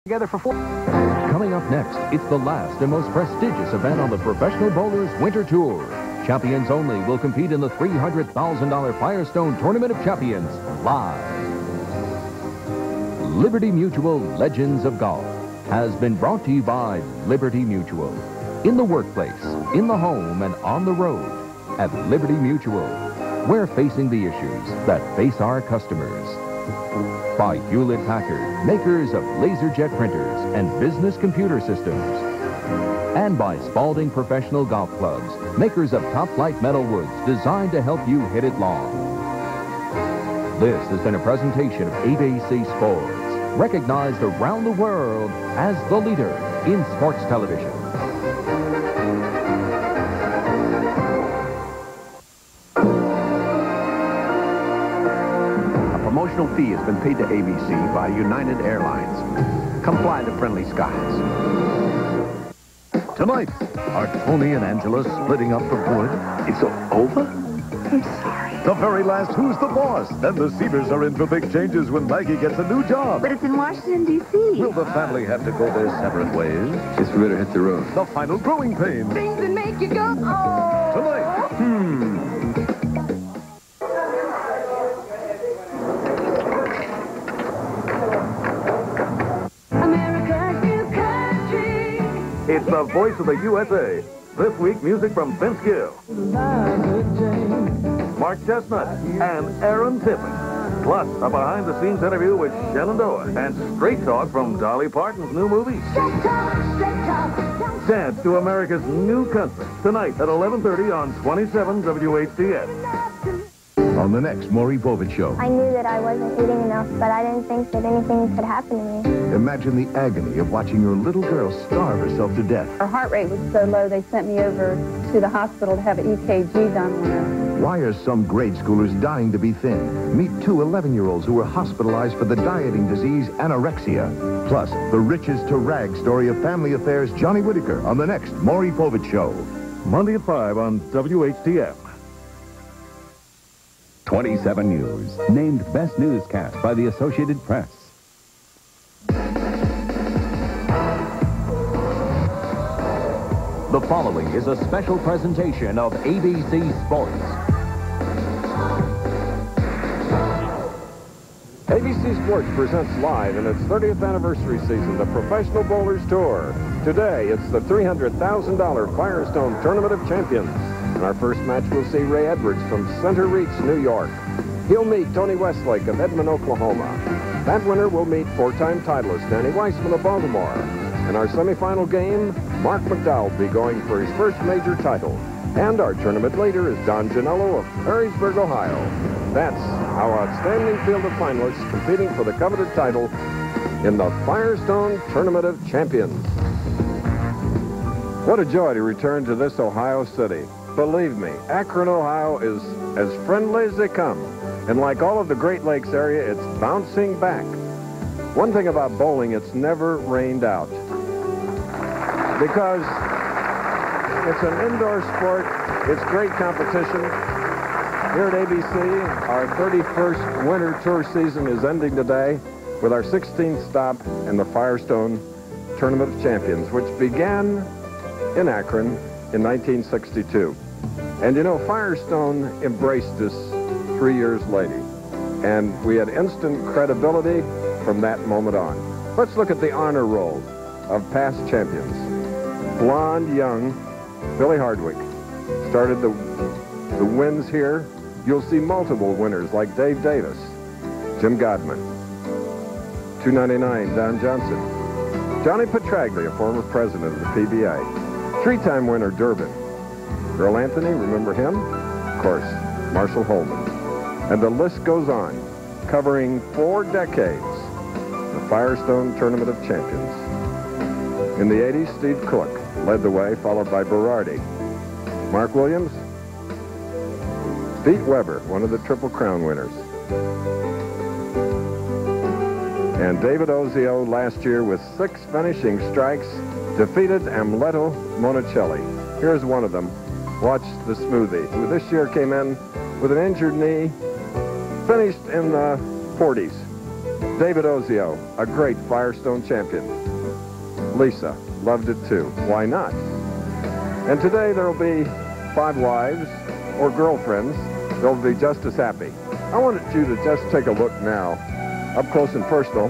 Together for 4. Coming up next, it's the last and most prestigious event on the Professional Bowlers Winter Tour. Champions only will compete in the $300,000 Firestone Tournament of Champions live. Liberty Mutual Legends of Golf has been brought to you by Liberty Mutual. In the workplace, in the home, and on the road. At Liberty Mutual, we're facing the issues that face our customers. By Hewlett-Packard, makers of LaserJet printers and business computer systems. And by Spalding Professional Golf Clubs, makers of top-flight metal woods designed to help you hit it long. This has been a presentation of ABC Sports, recognized around the world as the leader in sports television. Promotional fee has been paid to ABC by United Airlines. Come fly the friendly skies. Tonight, are Tony and Angela splitting up for good? It's over? I'm sorry. The very last Who's the Boss? And the Seavers are in for big changes when Maggie gets a new job. But it's in Washington, D.C. Will the family have to go their separate ways? Guess we better hit the road. The final growing pains. Things that make you go, oh! Tonight. America's new country. It's the voice of the USA. This week, music from Vince Gill, Mark Chestnut, and Aaron Tippin. Plus, a behind-the-scenes interview with Shenandoah and straight talk from Dolly Parton's new movie. Dance to America's new country. Tonight at 11:30 on 27 WHDS. On the next Maury Povich Show. I knew that I wasn't eating enough, but I didn't think that anything could happen to me. Imagine the agony of watching your little girl starve herself to death. Her heart rate was so low, they sent me over to the hospital to have an EKG done on her. Why are some grade schoolers dying to be thin? Meet two 11-year-olds who were hospitalized for the dieting disease anorexia. Plus, the riches to rags story of Family Affairs' Johnny Whitaker on the next Maury Povich Show. Monday at 5 on WHDM. 27 News, named Best Newscast by the Associated Press. The following is a special presentation of ABC Sports. ABC Sports presents live in its 30th anniversary season the Professional Bowlers Tour. Today, it's the $300,000 Firestone Tournament of Champions. In our first match, we'll see Ray Edwards from Center Reach, New York. He'll meet Tony Westlake of Edmond, Oklahoma. That winner will meet four-time titleist Danny Wiseman of Baltimore. In our semifinal game, Marc McDowell will be going for his first major title. And our tournament leader is Don Genalo of Perrysburg, Ohio. That's our outstanding field of finalists competing for the coveted title in the Firestone Tournament of Champions. What a joy to return to this Ohio city. Believe me, Akron, Ohio is as friendly as they come. And like all of the Great Lakes area, it's bouncing back. One thing about bowling, it's never rained out. Because it's an indoor sport, it's great competition. Here at ABC, our 31st winter tour season is ending today with our 16th stop in the Firestone Tournament of Champions, which began in Akron in 1962. And you know, Firestone embraced us 3 years later. And we had instant credibility from that moment on. Let's look at the honor roll of past champions. Blonde, young Billy Hardwick started the wins here. You'll see multiple winners like Dave Davis, Jim Godman, 299 Don Johnson, Johnny Petraglia, former president of the PBA, three-time winner Durbin, Earl Anthony, remember him? Of course, Marshall Holman. And the list goes on, covering 4 decades, the Firestone Tournament of Champions. In the 80s, Steve Cook led the way, followed by Berardi. Mark Williams, Pete Weber, one of the Triple Crown winners. And David Ozio last year with 6 finishing strikes defeated Amleto Monicelli. Here's one of them. Watch the smoothie, who this year came in with an injured knee, finished in the 40s. David Ozio, a great Firestone champion. Lisa loved it too. Why not? And today there will be 5 wives or girlfriends. They'll be just as happy. I wanted you to just take a look now, up close and personal,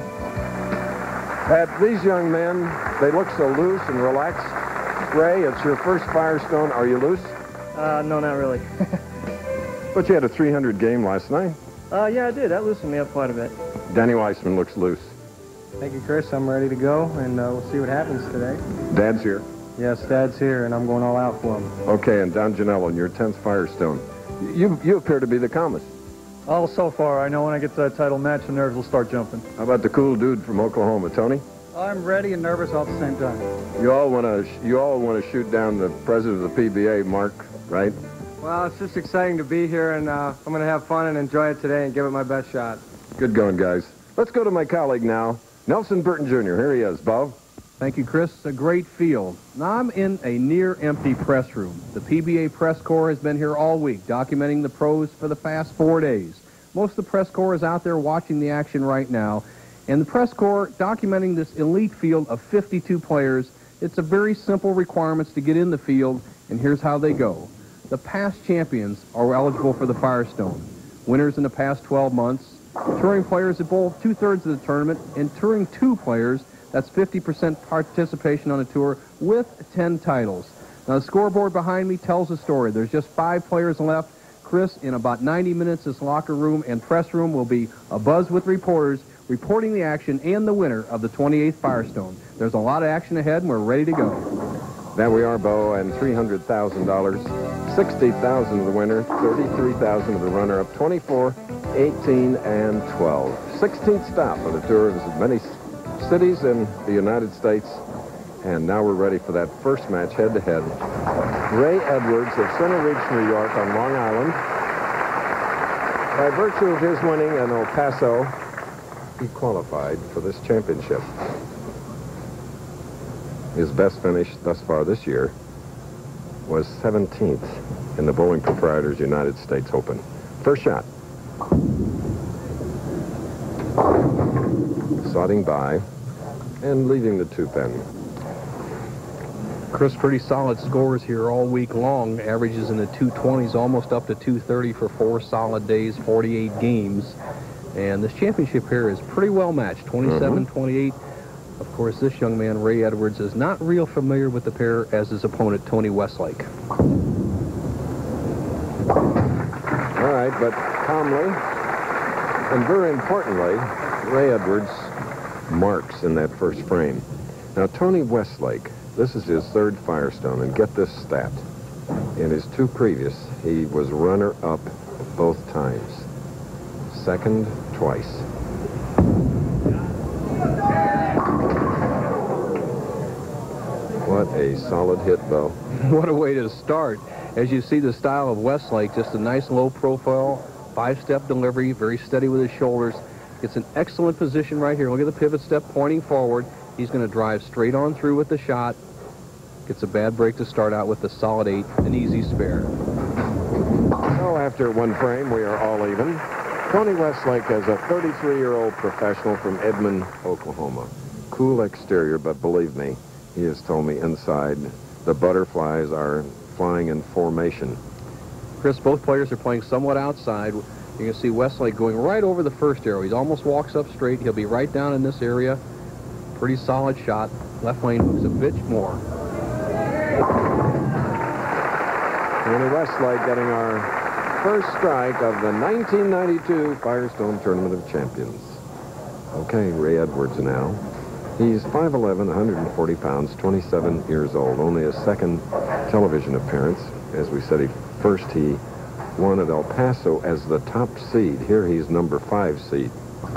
at these young men. They look so loose and relaxed. Ray, it's your first Firestone. Are you loose? No, not really. But you had a 300 game last night. Yeah, I did. That loosened me up quite a bit. Danny Wiseman looks loose. Thank you, Chris. I'm ready to go, and we'll see what happens today. Dad's here. Yes, Dad's here, and I'm going all out for him. Okay, and Don Genalo in your 10th Firestone. You appear to be the calmest. Oh, so far, I know when I get to that title match, the nerves will start jumping. How about the cool dude from Oklahoma, Tony? I'm ready and nervous all at the same time. You all want to shoot down the president of the PBA, Marc, right? Well, it's just exciting to be here, and I'm going to have fun and enjoy it today and give it my best shot. Good going, guys. Let's go to my colleague now, Nelson Burton Jr. Here he is, Bo. Thank you, Chris. A great field. Now, I'm in a near-empty press room. The PBA press corps has been here all week, documenting the pros for the past 4 days. Most of the press corps is out there watching the action right now. And the press corps documenting this elite field of 52 players. It's a very simple requirements to get in the field, and here's how they go. The past champions are eligible for the Firestone. Winners in the past 12 months. Touring players at both 2/3 of the tournament, and Touring 2 players, that's 50% participation on the tour with 10 titles. Now, the scoreboard behind me tells the story. There's just 5 players left. Chris, in about 90 minutes, this locker room and press room will be abuzz with reporters reporting the action and the winner of the 28th Firestone. There's a lot of action ahead, and we're ready to go. There we are, Bo, and $300,000. 60,000 of the winner, 33,000 of the runner-up, 24, 18, and 12. 16th stop on the tour of as many cities in the United States. And now we're ready for that first match head-to-head. Ray Edwards of Center Ridge, New York on Long Island. By virtue of his winning in El Paso, he qualified for this championship. His best finish thus far this year was 17th in the Bowling Proprietors United States Open. First shot. Sodding by and leaving the 2-pin. Chris, pretty solid scores here all week long. Averages in the 220s, almost up to 230 for 4 solid days, 48 games. And this championship here is pretty well matched, 27-28. Of course, this young man, Ray Edwards, is not real familiar with the pair as his opponent, Tony Westlake. All right, but calmly, and very importantly, Ray Edwards marks in that first frame. Now, Tony Westlake, this is his 3rd Firestone, and get this stat. In his 2 previous, he was runner-up both times. 2nd twice. What a solid hit, Bo. What a way to start. As you see the style of Westlake, just a nice low profile, 5-step delivery, very steady with his shoulders. It's an excellent position right here. Look at the pivot step pointing forward. He's going to drive straight on through with the shot. Gets a bad break to start out with the solid 8, an easy spare. So after 1 frame, we are all even. Tony Westlake is a 33-year-old professional from Edmond, Oklahoma. Cool exterior, but believe me, he has told me inside the butterflies are flying in formation. Chris, both players are playing somewhat outside. You can see Westlake going right over the first arrow. He almost walks up straight. He'll be right down in this area. Pretty solid shot. Left lane hooks a bit more. Tony Westlake getting our first strike of the 1992 Firestone Tournament of Champions. Okay, Ray Edwards now. He's 5'11", 140 pounds, 27 years old. Only his 2nd television appearance. As we said, first he won at El Paso as the top seed. Here he's number 5 seed.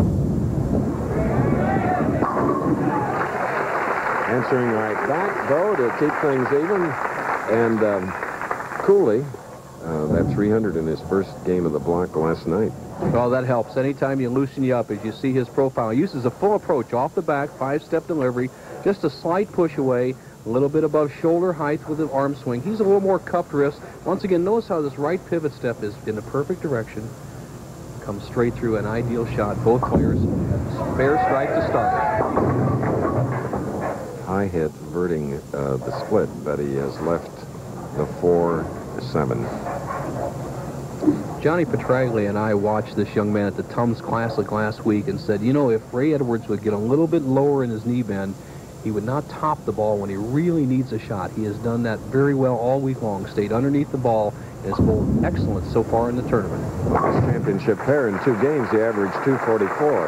Answering right back, though, to keep things even. And Cooley, that 300 in his first game of the block last night. Well, that helps. Anytime you loosen you up, as you see his profile, he uses a full approach off the back, 5-step delivery, just a slight push away, a little bit above shoulder height with the arm swing. He's a little more cupped wrist. Once again, notice how this right pivot step is in the perfect direction. comes straight through, an ideal shot. Both players, fair strike to start. High hit, averting the split, but he has left the 4-7. Johnny Petraglia and I watched this young man at the Tums Classic last week and said, you know, if Ray Edwards would get a little bit lower in his knee bend, he would not top the ball when he really needs a shot. He has done that very well all week long, stayed underneath the ball, and has bowled excellent so far in the tournament. His championship pair in 2 games, he averaged 244.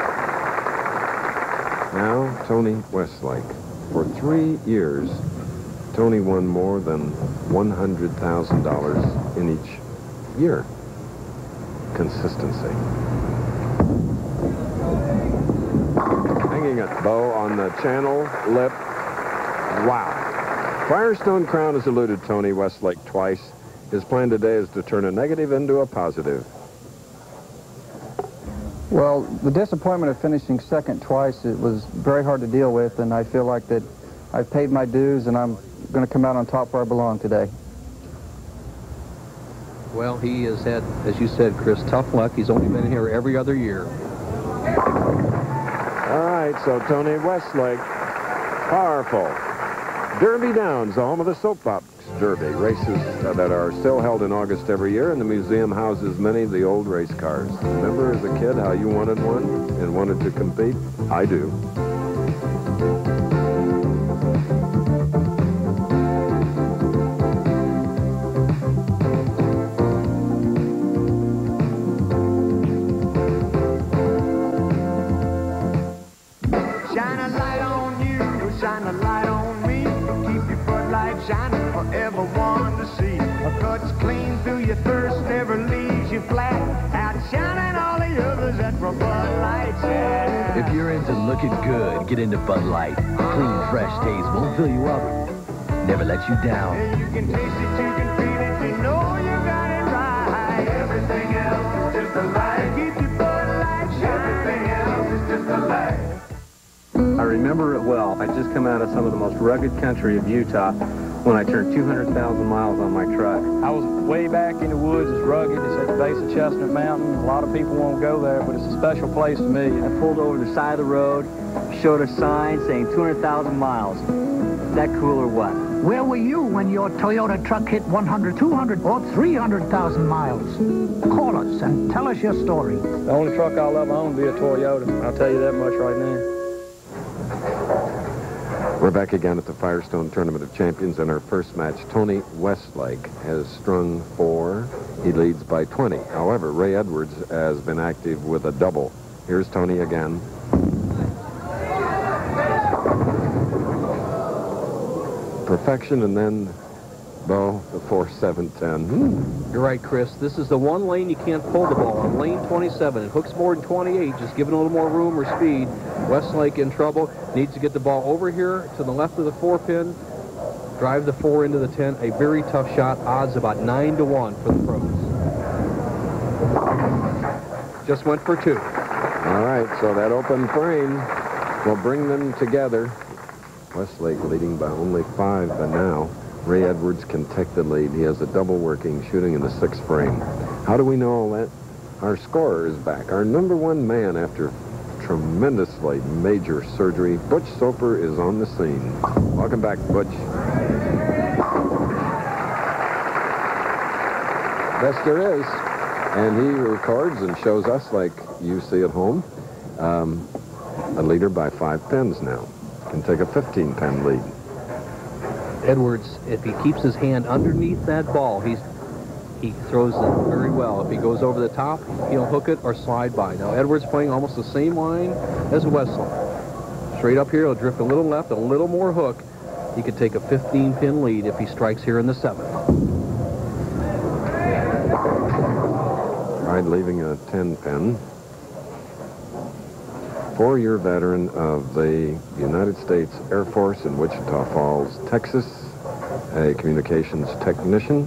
Now, Tony Westlake. For 3 years, Tony won more than $100,000 in each year. Consistency. Hanging a bow on the channel lip. Wow. Firestone crown has eluded Tony Westlake twice. His plan today is to turn a negative into a positive. Well, the disappointment of finishing second twice, it was very hard to deal with, and I feel like that I've paid my dues and I'm going to come out on top where I belong today. Well, he has had, as you said, Chris, tough luck. He's only been here every other year. All right, so Tony Westlake, powerful. Derby Downs, the home of the Soapbox Derby, races that are still held in August every year, and the museum houses many of the old race cars. Remember as a kid how you wanted one and wanted to compete? I do. Shine a light on you, shine a light on me. Keep your floodlight shining for everyone to see. A cuts clean through your thirst, never leaves you flat. Outshining all the others that from Bud Light shine. If you're into looking good, get into Bud Light. Clean, fresh taste won't fill you up. Never let you down. And you can taste it, you can feel it, you know you got it right. Everything else is just a light. Keep your Bud Light shining. Everything else is just a light. I remember it well. I just come out of some of the most rugged country of Utah when I turned 200,000 miles on my truck. I was way back in the woods. It's rugged. It's at the base of Chestnut Mountain. A lot of people won't go there, but it's a special place to me. I pulled over the side of the road, showed a sign saying 200,000 miles. Is that cool or what? Where were you when your Toyota truck hit 100, 200, or 300,000 miles? Call us and tell us your story. The only truck I'll ever own will be a Toyota. I'll tell you that much right now. We're back again at the Firestone Tournament of Champions in our first match. Tony Westlake has strung 4. He leads by 20. However, Ray Edwards has been active with a double. Here's Tony again. Perfection, and then Bo, the 4-7-10. You're right, Chris. This is the one lane you can't pull the ball on. Lane 27. It hooks more than 28. Just give it a little more room or speed. Westlake in trouble. Needs to get the ball over here to the left of the 4-pin. Drive the 4 into the 10. A very tough shot. Odds about 9-1 for the pros. Just went for 2. All right, so that open frame will bring them together. Westlake leading by only 5 by now. Ray Edwards can take the lead. He has a double working, shooting in the 6th frame. How do we know all that? Our scorer is back. Our #1 man after tremendously major surgery. Butch Soper is on the scene. Welcome back, Butch. Best there is. And he records and shows us, like you see at home, a leader by 5 pins now. Can take a 15-pin lead. Edwards, if he keeps his hand underneath that ball, he throws it very well. If he goes over the top, he'll hook it or slide by. Now, Edwards playing almost the same line as Westlake. Straight up here, he'll drift a little left, a little more hook. He could take a 15-pin lead if he strikes here in the 7th. Right, leaving a 10-pin. 4-year veteran of the United States Air Force in Wichita Falls, Texas, a communications technician.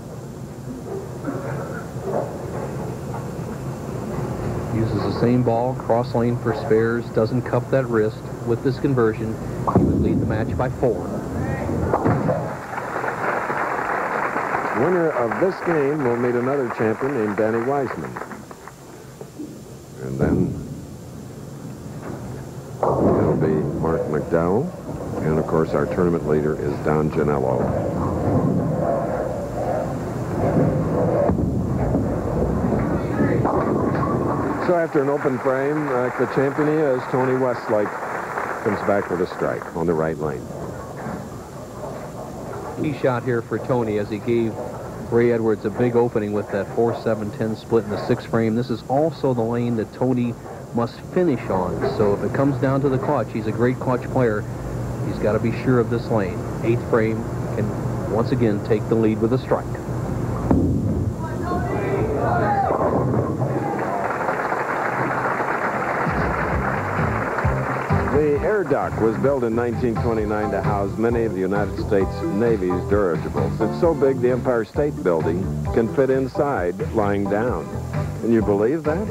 Uses the same ball, cross lane for spares, doesn't cup that wrist. With this conversion, he would lead the match by 4. Winner of this game will meet another champion named Danny Wiseman. And, of course, our tournament leader is Don Genalo. So after an open frame, the champion he is, Tony Westlake, comes back with a strike on the right lane. He shot here for Tony as he gave Ray Edwards a big opening with that 4-7-10 split in the 6th frame. This is also the lane that Tony must finish on. So if it comes down to the clutch, he's a great clutch player. He's got to be sure of this lane. 8th frame can once again take the lead with a strike. The air duct was built in 1929 to house many of the United States Navy's dirigibles. It's so big the Empire State Building can fit inside lying down. Can you believe that?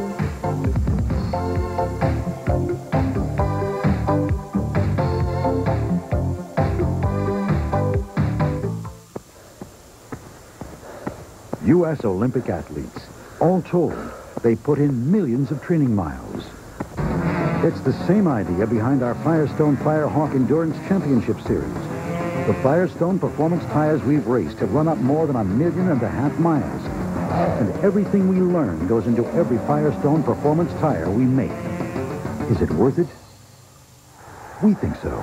U.S. Olympic athletes. All told, they put in millions of training miles. It's the same idea behind our Firestone Firehawk Endurance Championship Series. The Firestone performance tires we've raced have run up more than 1.5 million miles. And everything we learn goes into every Firestone performance tire we make. Is it worth it? We think so.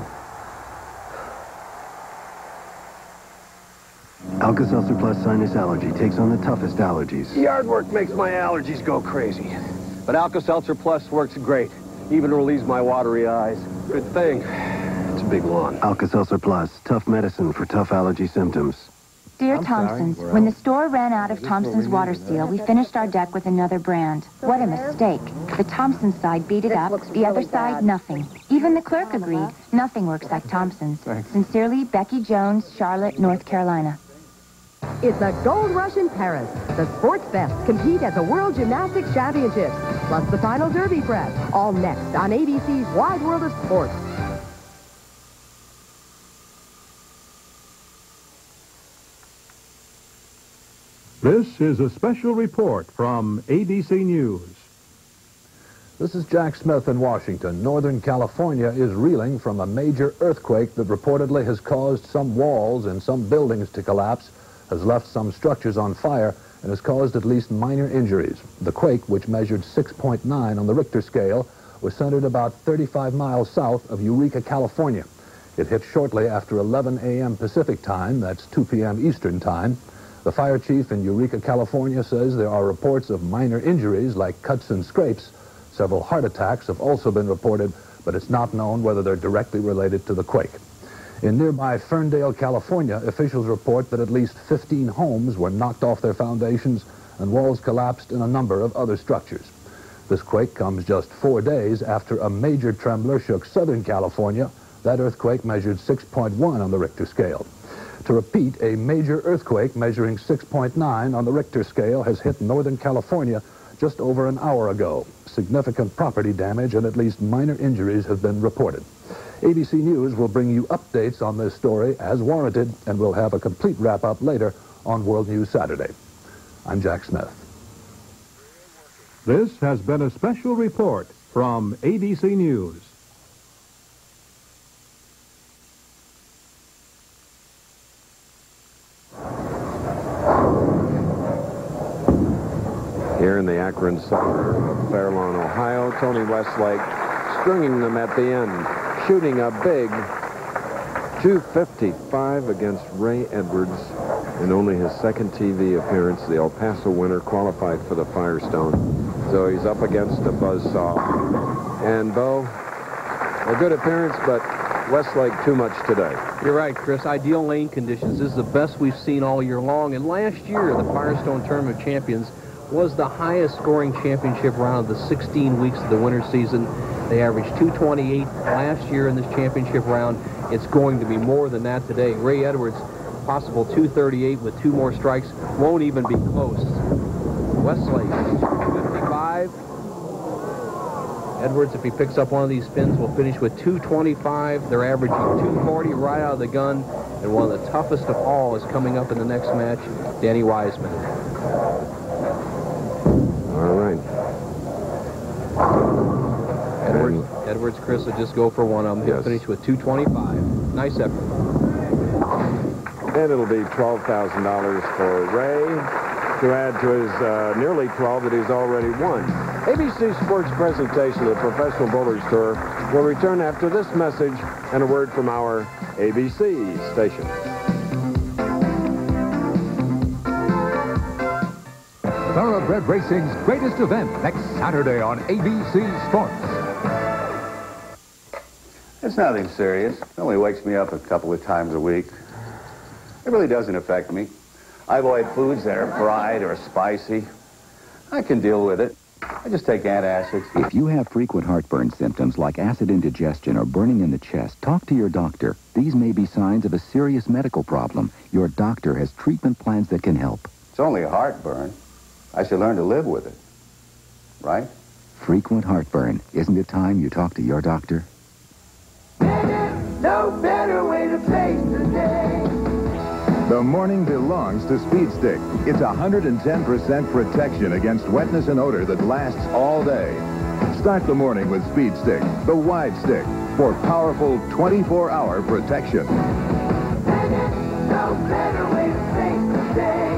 Alka-Seltzer Plus Sinus Allergy takes on the toughest allergies. Yard work makes my allergies go crazy. But Alka-Seltzer Plus works great. Even relieves my watery eyes. Good thing. It's a big lawn. Alka-Seltzer Plus, tough medicine for tough allergy symptoms. Dear Thompson's, when the store ran out of Thompson's water seal, we finished our deck with another brand. What a mistake. The Thompson side beat it up, the other side, nothing. Even the clerk agreed. Nothing works like Thompson's. Sincerely, Becky Jones, Charlotte, North Carolina. It's a gold rush in Paris. The Sports Fest compete at the World Gymnastics Championships, plus the final Derby prep. All next on ABC's Wide World of Sports. This is a special report from ABC News. This is Jack Smith in Washington. Northern California is reeling from a major earthquake that reportedly has caused some walls and some buildings to collapse, has left some structures on fire, and has caused at least minor injuries. The quake, which measured 6.9 on the Richter scale, was centered about 35 miles south of Eureka, California. It hit shortly after 11 a.m. Pacific time, that's 2 p.m. Eastern time. The fire chief in Eureka, California says there are reports of minor injuries like cuts and scrapes. Several heart attacks have also been reported, but it's not known whether they're directly related to the quake. In nearby Ferndale, California, officials report that at least 15 homes were knocked off their foundations and walls collapsed in a number of other structures. This quake comes just 4 days after a major trembler shook Southern California. That earthquake measured 6.1 on the Richter scale. To repeat, a major earthquake measuring 6.9 on the Richter scale has hit Northern California just over an hour ago. Significant property damage and at least minor injuries have been reported. ABC News will bring you updates on this story as warranted, and we'll have a complete wrap-up later on World News Saturday. I'm Jack Smith. This has been a special report from ABC News. Here in the Akron suburb of Fairlawn, Ohio, Tony Westlake stringing them at the end, shooting a big 255 against Ray Edwards in only his second TV appearance. The El Paso winner qualified for the Firestone. So he's up against a buzzsaw. And, Bo, a good appearance, but Westlake too much today. You're right, Chris. Ideal lane conditions. This is the best we've seen all year long. And last year, the Firestone Tournament of Champions was the highest scoring championship round of the 16 weeks of the winter season. They averaged 228 last year in this championship round. It's going to be more than that today. Ray Edwards, possible 238 with 2 more strikes, won't even be close. Westlake, 255. Edwards, if he picks up one of these spins, will finish with 225. They're averaging 240 right out of the gun. And one of the toughest of all is coming up in the next match, Danny Wiseman. All right. Edwards, Chris will just go for one of them. He'll finish with 225. Nice effort. And it'll be $12,000 for Ray to add to his nearly 12 that he's already won. ABC Sports presentation of the Professional Bowlers Tour will return after this message and a word from our ABC station. Thoroughbred Racing's greatest event next Saturday on ABC Sports. It's nothing serious. It only wakes me up a couple of times a week. It really doesn't affect me. I avoid foods that are fried or spicy. I can deal with it. I just take antacids. If you have frequent heartburn symptoms like acid indigestion or burning in the chest, talk to your doctor. These may be signs of a serious medical problem. Your doctor has treatment plans that can help. It's only heartburn. I should learn to live with it. Right? Frequent heartburn. Isn't it time you talk to your doctor? No better way to face the day. The morning belongs to Speed Stick. It's 110% protection against wetness and odor that lasts all day. Start the morning with Speed Stick, the wide stick, for powerful 24-hour protection. No better way to face the day.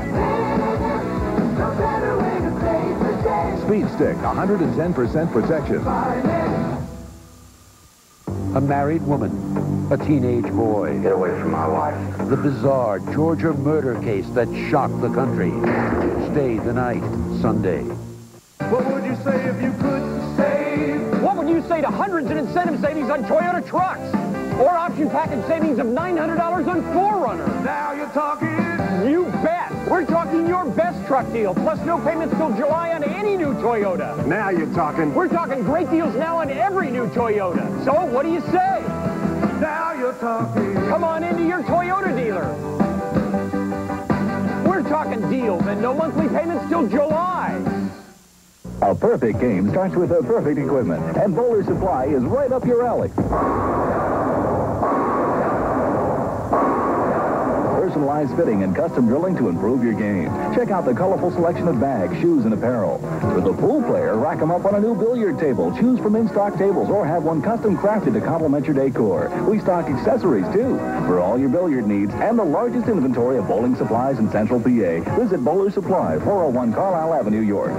No better way to face the day. Speed Stick, 110% protection. A married woman, a teenage boy. Get away from my wife. The bizarre Georgia murder case that shocked the country. Stay the night, Sunday. What would you say if you could save? What would you say to hundreds in incentive savings on Toyota trucks? Or option package savings of $900 on 4Runner? Now you're talking. You bet. We're talking your best truck deal, plus no payments till July on any new Toyota. Now you're talking. We're talking great deals now on every new Toyota. So what do you say? Now you're talking. Come on into your Toyota dealer. We're talking deals and no monthly payments till July. A perfect game starts with the perfect equipment, and Bowler Supply is right up your alley. Personalized fitting and custom drilling to improve your game. Check out the colorful selection of bags, shoes, and apparel. For the pool player, rack them up on a new billiard table. Choose from in-stock tables or have one custom crafted to complement your decor. We stock accessories, too, for all your billiard needs and the largest inventory of bowling supplies in Central PA. Visit Bowler Supply, 401 Carlisle Avenue, York.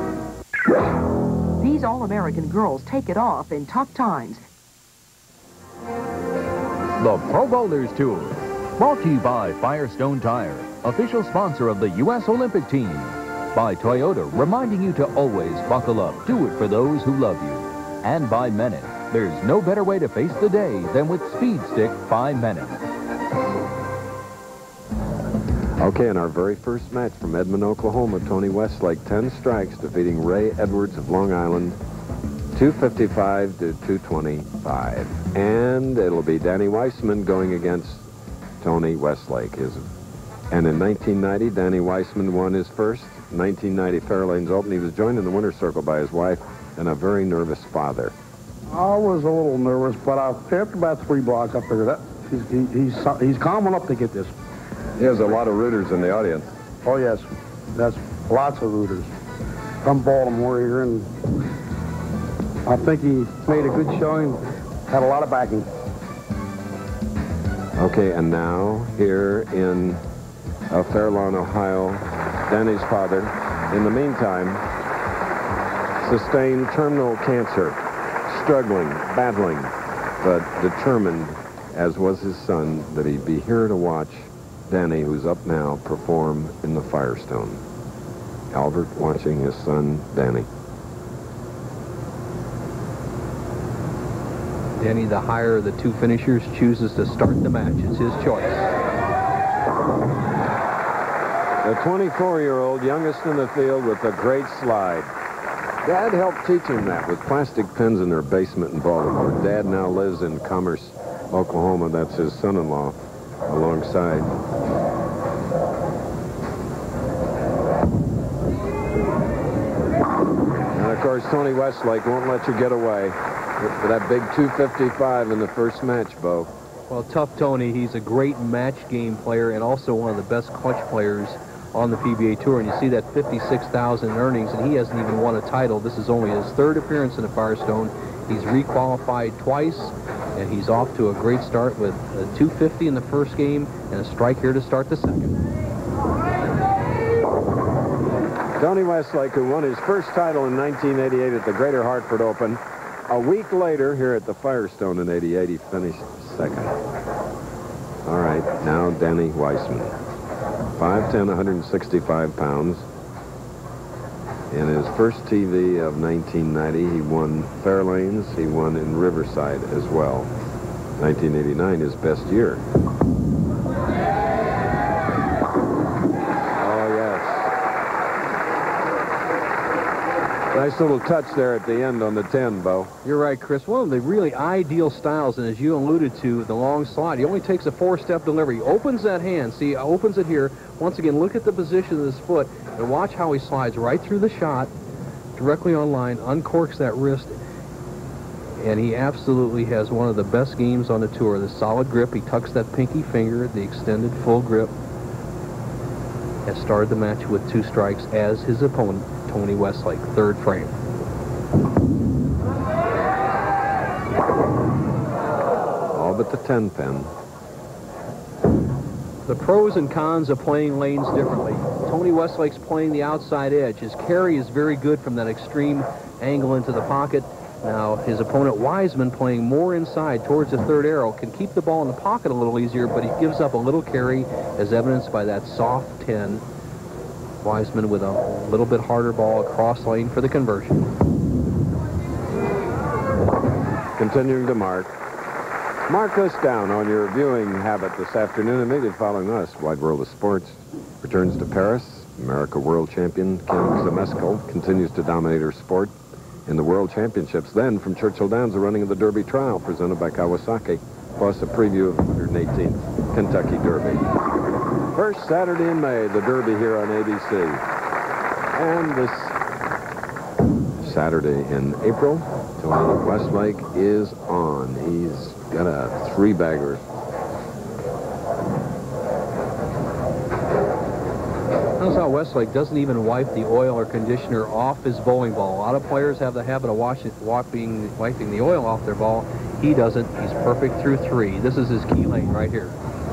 These all-American girls take it off in tough times. The Pro Bowlers Tour. Brought to you by Firestone Tire, official sponsor of the U.S. Olympic team. By Toyota, reminding you to always buckle up. Do it for those who love you. And by Menon, there's no better way to face the day than with Speed Stick by Menon. Okay, in our very first match from Edmond, Oklahoma, Tony Westlake, 10 strikes, defeating Ray Edwards of Long Island, 255 to 225. And it'll be Danny Wiseman going against Tony Westlake. And in 1990, Danny Wiseman won his first 1990 Fairlanes Open. He was joined in the winner's circle by his wife and a very nervous father. I was a little nervous, but after about 3 blocks, I figured that he's calm enough to get this. He has a lot of rooters in the audience. Oh, yes. That's lots of rooters from Baltimore here, and I think he made a good showing, had a lot of backing. Okay, and now here in Fairlawn, Ohio, Danny's father, in the meantime, sustained terminal cancer, struggling, battling, but determined, as was his son, that he'd be here to watch Danny, who's up now, perform in the Firestone. Albert watching his son, Danny. Danny, the higher of the two finishers, chooses to start the match. It's his choice. The 24-year-old, youngest in the field with a great slide. Dad helped teach him that with plastic pens in their basement in Baltimore. Dad now lives in Commerce, Oklahoma. That's his son-in-law alongside. And, of course, Tony Westlake won't let you get away for that big 255 in the first match, Bo. Well, tough Tony, he's a great match game player and also one of the best clutch players on the PBA Tour. And you see that $56,000 in earnings, and he hasn't even won a title. This is only his 3rd appearance in the Firestone, He's requalified twice, and he's off to a great start with a 250 in the first game and a strike here to start the second. Tony Westlake, who won his first title in 1988 at the Greater Hartford Open. A week later, here at the Firestone in '88, he finished second. All right, now Danny Wiseman. 5'10", 165 pounds. In his first TV of 1990, he won Fairlanes. He won in Riverside as well. 1989, his best year. Oh, yes. Nice little touch there at the end on the 10, Bo. You're right, Chris. One of the really ideal styles, and as you alluded to, the long slide. He only takes a 4-step delivery. He opens that hand. See, opens it here. Once again, look at the position of his foot, and watch how he slides right through the shot, directly on line, uncorks that wrist, and he absolutely has one of the best games on the tour. The solid grip. He tucks that pinky finger, the extended full grip. Has started the match with 2 strikes as his opponent, Tony Westlake, third frame. All but the 10 pin. The pros and cons of playing lanes differently. Tony Westlake's playing the outside edge. His carry is very good from that extreme angle into the pocket. Now, his opponent Wiseman, playing more inside towards the third arrow, can keep the ball in the pocket a little easier, but he gives up a little carry, as evidenced by that soft 10. Wiseman with a little bit harder ball across lane for the conversion. Continuing to Mark. Mark us down on your viewing habit this afternoon, and maybe following us. Wide World of Sports returns to Paris. America World Champion Kim Zemeskel continues to dominate her sport in the World Championships. Then from Churchill Downs, the running of the Derby Trial presented by Kawasaki, plus a preview of the 118th Kentucky Derby. First Saturday in May, the Derby here on ABC. And this Saturday in April, Tony Westlake is on. He's got a 3-bagger. Notice how Westlake doesn't even wipe the oil or conditioner off his bowling ball. A lot of players have the habit of wiping the oil off their ball. He doesn't. He's perfect through 3. This is his key lane right here.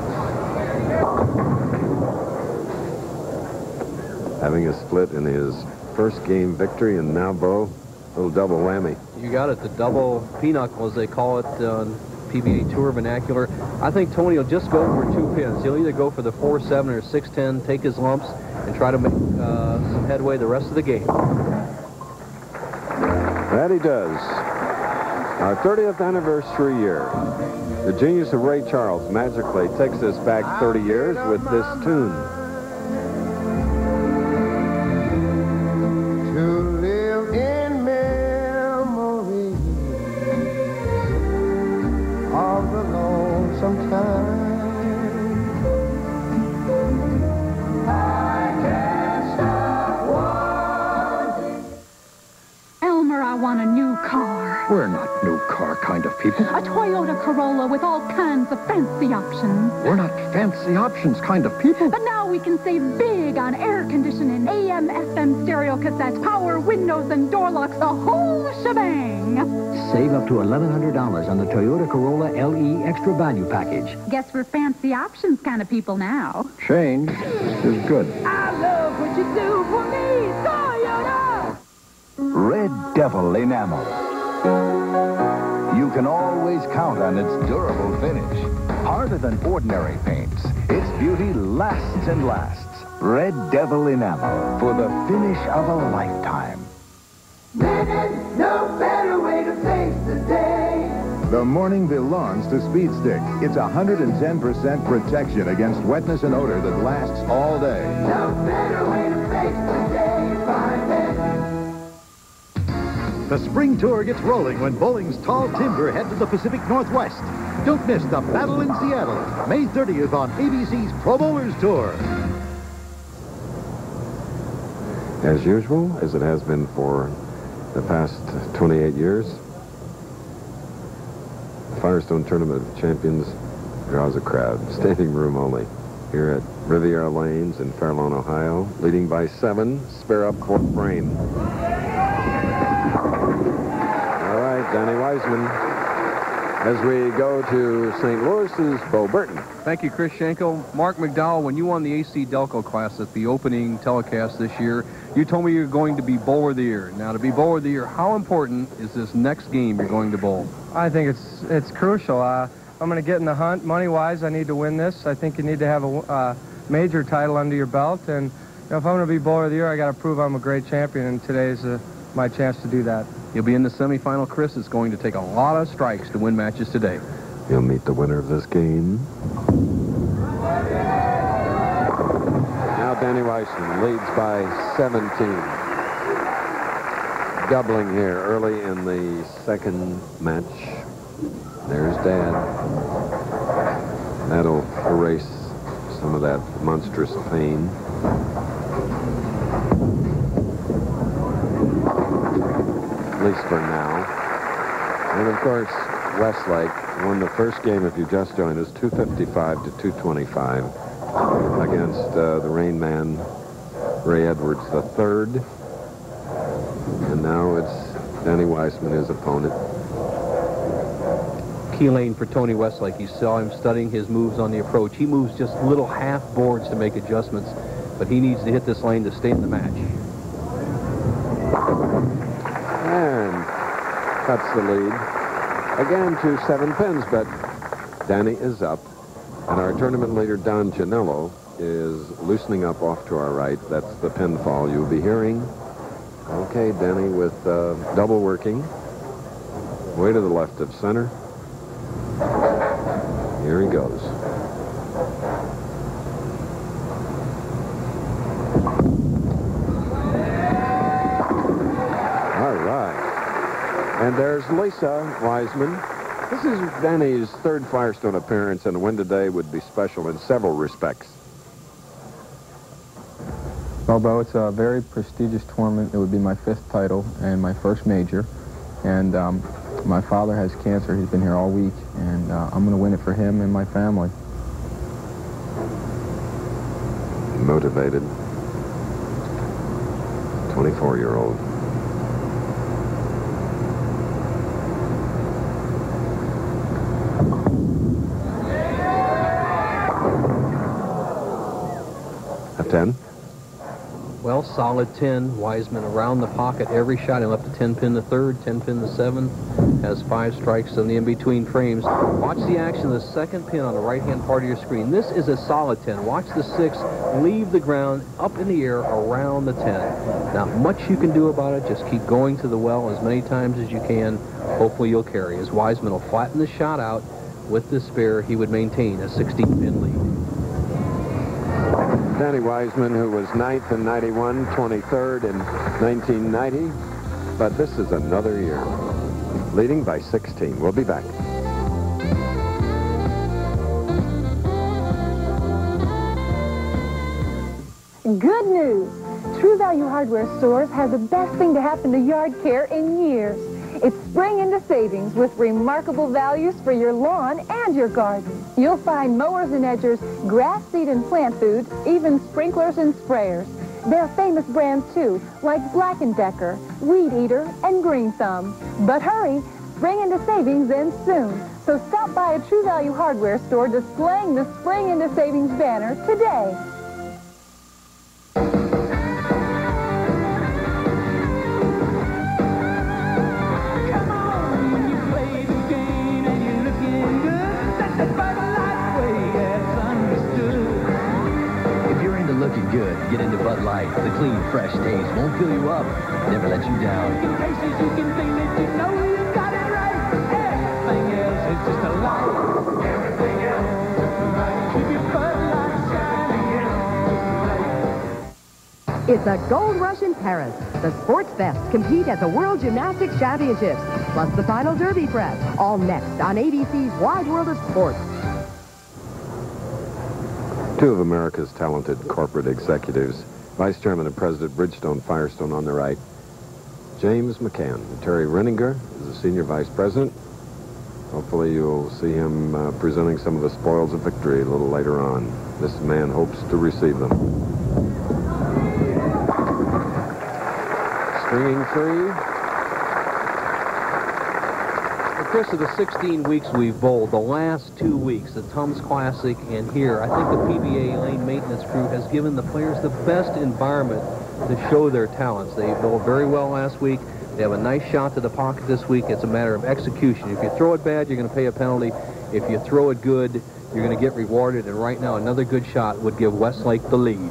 Having a split in his first game victory, and now, Bo, a little double whammy. You got it, the double pinochle, as they call it on PBA Tour vernacular. I think Tony will just go for 2 pins. He'll either go for the 4-7 or 6-10, take his lumps, and try to make some headway the rest of the game. That he does. Our 30th anniversary year. The genius of Ray Charles magically takes us back 30 years with this tune. We're not new car kind of people. A Toyota Corolla with all kinds of fancy options. We're not fancy options kind of people. But now we can save big on air conditioning, AM, FM, stereo cassettes, power, windows, and door locks, the whole shebang. Save up to $1,100 on the Toyota Corolla LE Extra Value Package. Guess we're fancy options kind of people now. Change is good. I love what you do for me, Toyota! Red Devil Enamel. You can always count on its durable finish. Harder than ordinary paints, its beauty lasts and lasts. Red Devil Enamel for the finish of a lifetime. Living, no better way to face the day. The morning belongs to Speed Stick. It's 110% protection against wetness and odor that lasts all day. No better way to face the day, find it. The spring tour gets rolling when Bowling's Tall Timber head to the Pacific Northwest. Don't miss the Battle in Seattle, May 30th on ABC's Pro Bowlers Tour. As usual, as it has been for the past 28 years, the Firestone Tournament of Champions draws a crowd, standing room only, here at Riviera Lanes in Fairlawn, Ohio, leading by 7, spare up 4th frame. Danny Wiseman. As we go to St. Louis's Bo Burton. Thank you, Chris Schenkel. Marc McDowell, when you won the AC Delco class at the opening telecast this year, you told me you're going to be bowler of the year. Now, to be bowler of the year, how important is this next game you're going to bowl? I think it's crucial. I'm going to get in the hunt. Money-wise, I need to win this. I think you need to have a major title under your belt. And if I'm going to be bowler of the year, I got to prove I'm a great champion, and today's my chance to do that. You'll be in the semifinal, Chris. It's going to take a lot of strikes to win matches today. You'll meet the winner of this game. Now Danny Wiseman leads by 17. Doubling here early in the second match. There's Dad. That'll erase some of that monstrous pain. At least for now. And of course, Westlake won the first game, if you just joined us, 255 to 225 against the Rain Man, Ray Edwards III. And now it's Danny Wiseman, his opponent. Key lane for Tony Westlake. You saw him studying his moves on the approach. He moves just little half boards to make adjustments, but he needs to hit this lane to stay in the match. And cuts the lead again to 7 pins, but Danny is up, and our tournament leader Don Genalo is loosening up off to our right. That's the pinfall you'll be hearing. Okay, Danny with double working, way to the left of center. Here he goes. And there's Lisa Wiseman. This is Danny's third Firestone appearance, and a win today would be special in several respects. Well, Bo, it's a very prestigious tournament. It would be my 5th title and my first major. And my father has cancer. He's been here all week, and I'm going to win it for him and my family. Motivated 24-year-old. A 10. Well, solid 10. Wiseman around the pocket every shot. He left a 10 pin the third, 10 pin the 7. Has 5 strikes on the in-between frames. Watch the action of the second pin on the right-hand part of your screen. This is a solid 10. Watch the 6 leave the ground up in the air around the 10. Not much you can do about it. Just keep going to the well as many times as you can. Hopefully you'll carry. As Wiseman will flatten the shot out with the spare, he would maintain a 16-pin lead. Danny Wiseman, who was 9th in 91, 23rd in 1990. But this is another year. Leading by 16. We'll be back. Good news. True Value Hardware Stores has the best thing to happen to yard care in years. It's spring into savings with remarkable values for your lawn and your garden. You'll find mowers and edgers, grass seed and plant foods, even sprinklers and sprayers. There are famous brands too, like Black & Decker, Weed Eater, and Green Thumb. But hurry, spring into savings ends soon. So stop by a True Value Hardware store displaying the Spring into Savings banner today. Looking good, get into Bud Light. The clean, fresh taste won't fill you up, never let you down. You can taste it, you can feel it, you know you got it right. Everything else is just a lie. Everything else is just a lie. Keep your Bud Light shining. It's a gold rush in Paris. The Sports Fest compete at the World Gymnastics Championships, plus the final Derby prep. All next on ABC's Wide World of Sports. Two of America's talented corporate executives, Vice Chairman and President Bridgestone Firestone on the right, James McCann. Terry Renninger is the Senior Vice President. Hopefully you'll see him presenting some of the spoils of victory a little later on. This man hopes to receive them. Stringing free. Chris, of the 16 weeks we've bowled, the last 2 weeks, the Tums Classic and here, I think the PBA lane maintenance crew has given the players the best environment to show their talents. They bowled very well last week. They have a nice shot to the pocket this week. It's a matter of execution. If you throw it bad, you're going to pay a penalty. If you throw it good, you're going to get rewarded. And right now, another good shot would give Westlake the lead.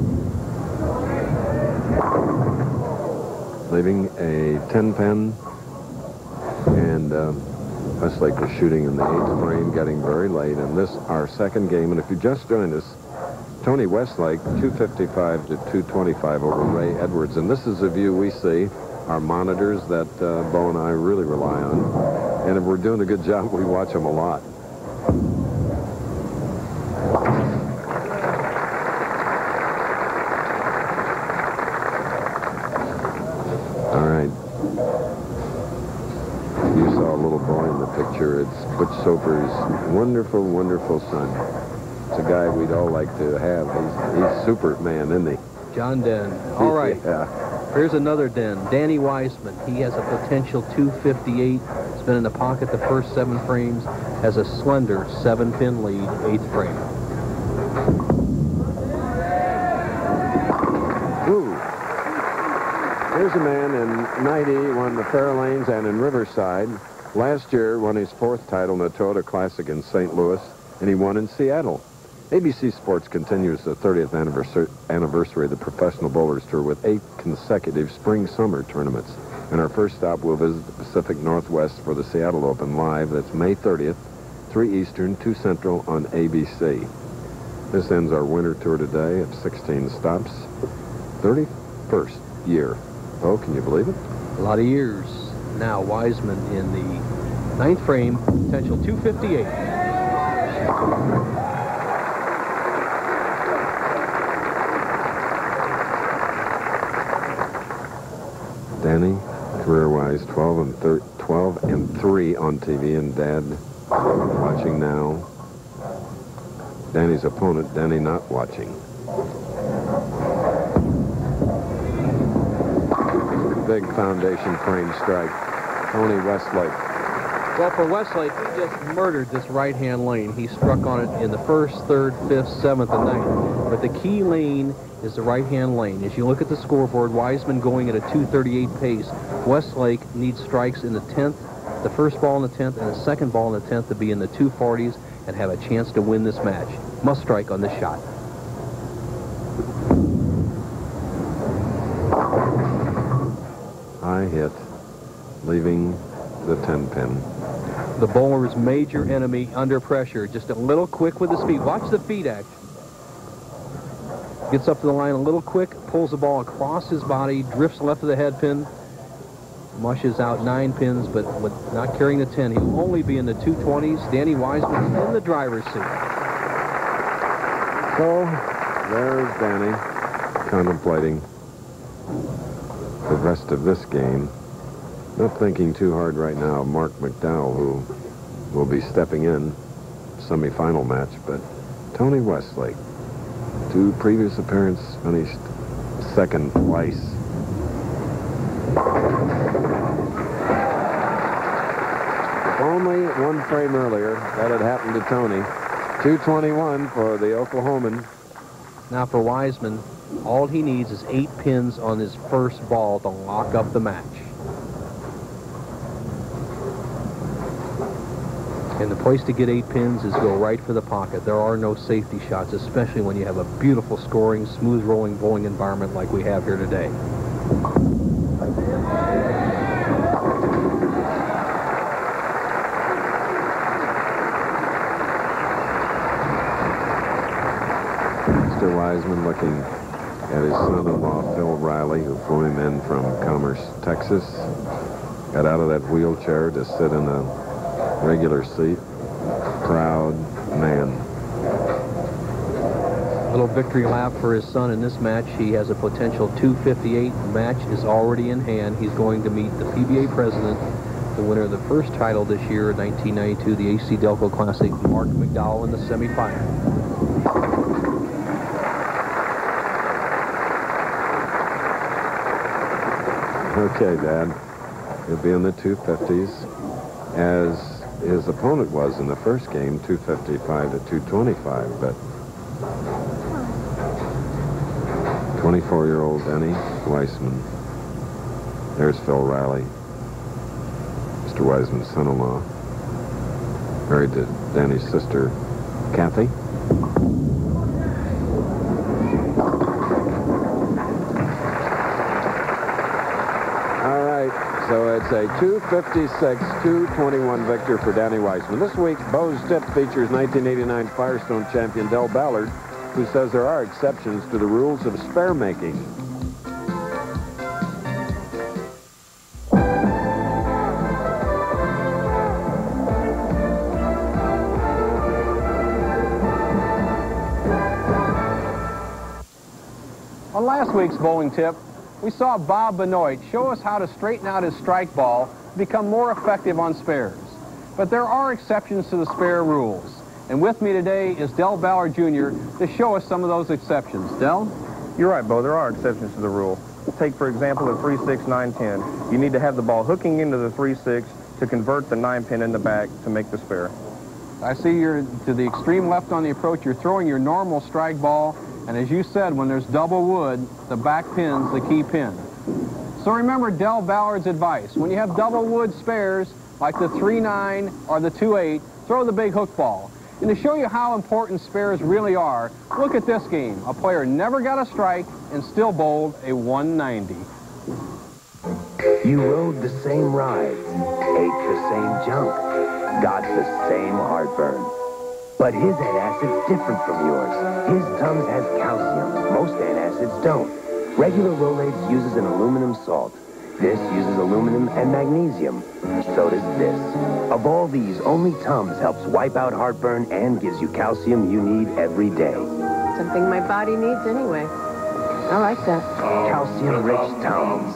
Leaving a 10-pin, and Westlake was shooting in the 8th frame, getting very late. And this, our second game, and if you just joined us, Tony Westlake, 255 to 225 over Ray Edwards. And this is a view we see, our monitors that Bo and I really rely on. And if we're doing a good job, we watch them a lot. All right. You saw a little boy in the picture. It's Butch Soper's wonderful, wonderful son. It's a guy we'd all like to have. He's Superman, isn't he? John Den. All right. Yeah. Here's another Den. Danny Wiseman. He has a potential 258. He's been in the pocket the first 7 frames. Has a slender 7-pin lead, 8th frame. Ooh. Here's a man in 90, won the Fairlanes and in Riverside. Last year won his 4th title in the Toyota Classic in St. Louis, and he won in Seattle. ABC Sports continues the 30th anniversary of the Professional Bowlers Tour with 8 consecutive spring-summer tournaments. And our first stop, we'll visit the Pacific Northwest for the Seattle Open live. That's May 30th, 3 Eastern, 2 Central on ABC. This ends our winter tour today of 16 stops. 31st year. Oh, can you believe it? A lot of years. Now Wiseman in the 9th frame, potential 258. Danny, career-wise, 12 and 3 on TV, and Dad watching now. Danny's opponent, Danny not watching. Big foundation frame strike. Tony Westlake. Well, for Westlake, he just murdered this right-hand lane. He struck on it in the 1st, 3rd, 5th, 7th, and 9th. But the key lane is the right-hand lane. As you look at the scoreboard, Wiseman going at a 238 pace. Westlake needs strikes in the 10th, the first ball in the 10th, and the second ball in the 10th to be in the 240s and have a chance to win this match. Must strike on this shot. High hit, leaving the 10-pin. The bowler's major enemy under pressure. Just a little quick with the speed. Watch the feet action. Gets up to the line a little quick, pulls the ball across his body, drifts left of the head pin, mushes out 9 pins, but with not carrying the 10. He'll only be in the 220s. Danny Wiseman in the driver's seat. So, there's Danny contemplating the rest of this game. Not thinking too hard right now of Marc McDowell, who will be stepping in semifinal match, but Tony Westlake, 2 previous appearances, finished 2nd twice. If only 1 frame earlier that had happened to Tony. 221 for the Oklahoman. Now for Wiseman, all he needs is 8 pins on his first ball to lock up the match. And the place to get 8 pins is go right for the pocket. There are no safety shots, especially when you have a beautiful scoring, smooth rolling bowling environment like we have here today. Mr. Wiseman looking at his son-in-law, Phil Riley, who flew him in from Commerce, Texas. Got out of that wheelchair to sit in a regular seat. Proud man. Little victory lap for his son in this match. He has a potential 258. The match is already in hand. He's going to meet the PBA president, the winner of the first title this year in 1992, the AC Delco Classic, Marc McDowell, in the semifinal. Okay, Dad. He'll be in the 250s. as his opponent was in the first game, 255 to 225, but 24-year-old Danny Wiseman. There's Phil Riley, Mr. Wiseman's son-in-law, married to Danny's sister, Kathy. All right, so it's a 256-221 victory for Danny Wiseman. This week, Bo's Tip features 1989 Firestone champion Del Ballard, who says there are exceptions to the rules of spare making. On last week's bowling tip, we saw Bob Benoit show us how to straighten out his strike ball to become more effective on spares. But there are exceptions to the spare rules. And with me today is Del Ballard Jr. to show us some of those exceptions. Del? You're right, Bo. There are exceptions to the rule. Take, for example, the 3-6, 9-10. You need to have the ball hooking into the 3-6 to convert the 9-pin in the back to make the spare. I see you're to the extreme left on the approach. You're throwing your normal strike ball. And as you said, when there's double wood, the back pin's the key pin. So remember Del Ballard's advice. When you have double wood spares, like the 3-9 or the 2-8, throw the big hook ball. And to show you how important spares really are, look at this game. A player never got a strike and still bowled a 190. You rode the same rides, ate the same junk, got the same heartburn. But his antacid's different from yours. His Tums has calcium. Most antacids don't. Regular Rolaids uses an aluminum salt. This uses aluminum and magnesium. So does this. Of all these, only Tums helps wipe out heartburn and gives you calcium you need every day. Something my body needs anyway. I like that. Calcium-rich Tums.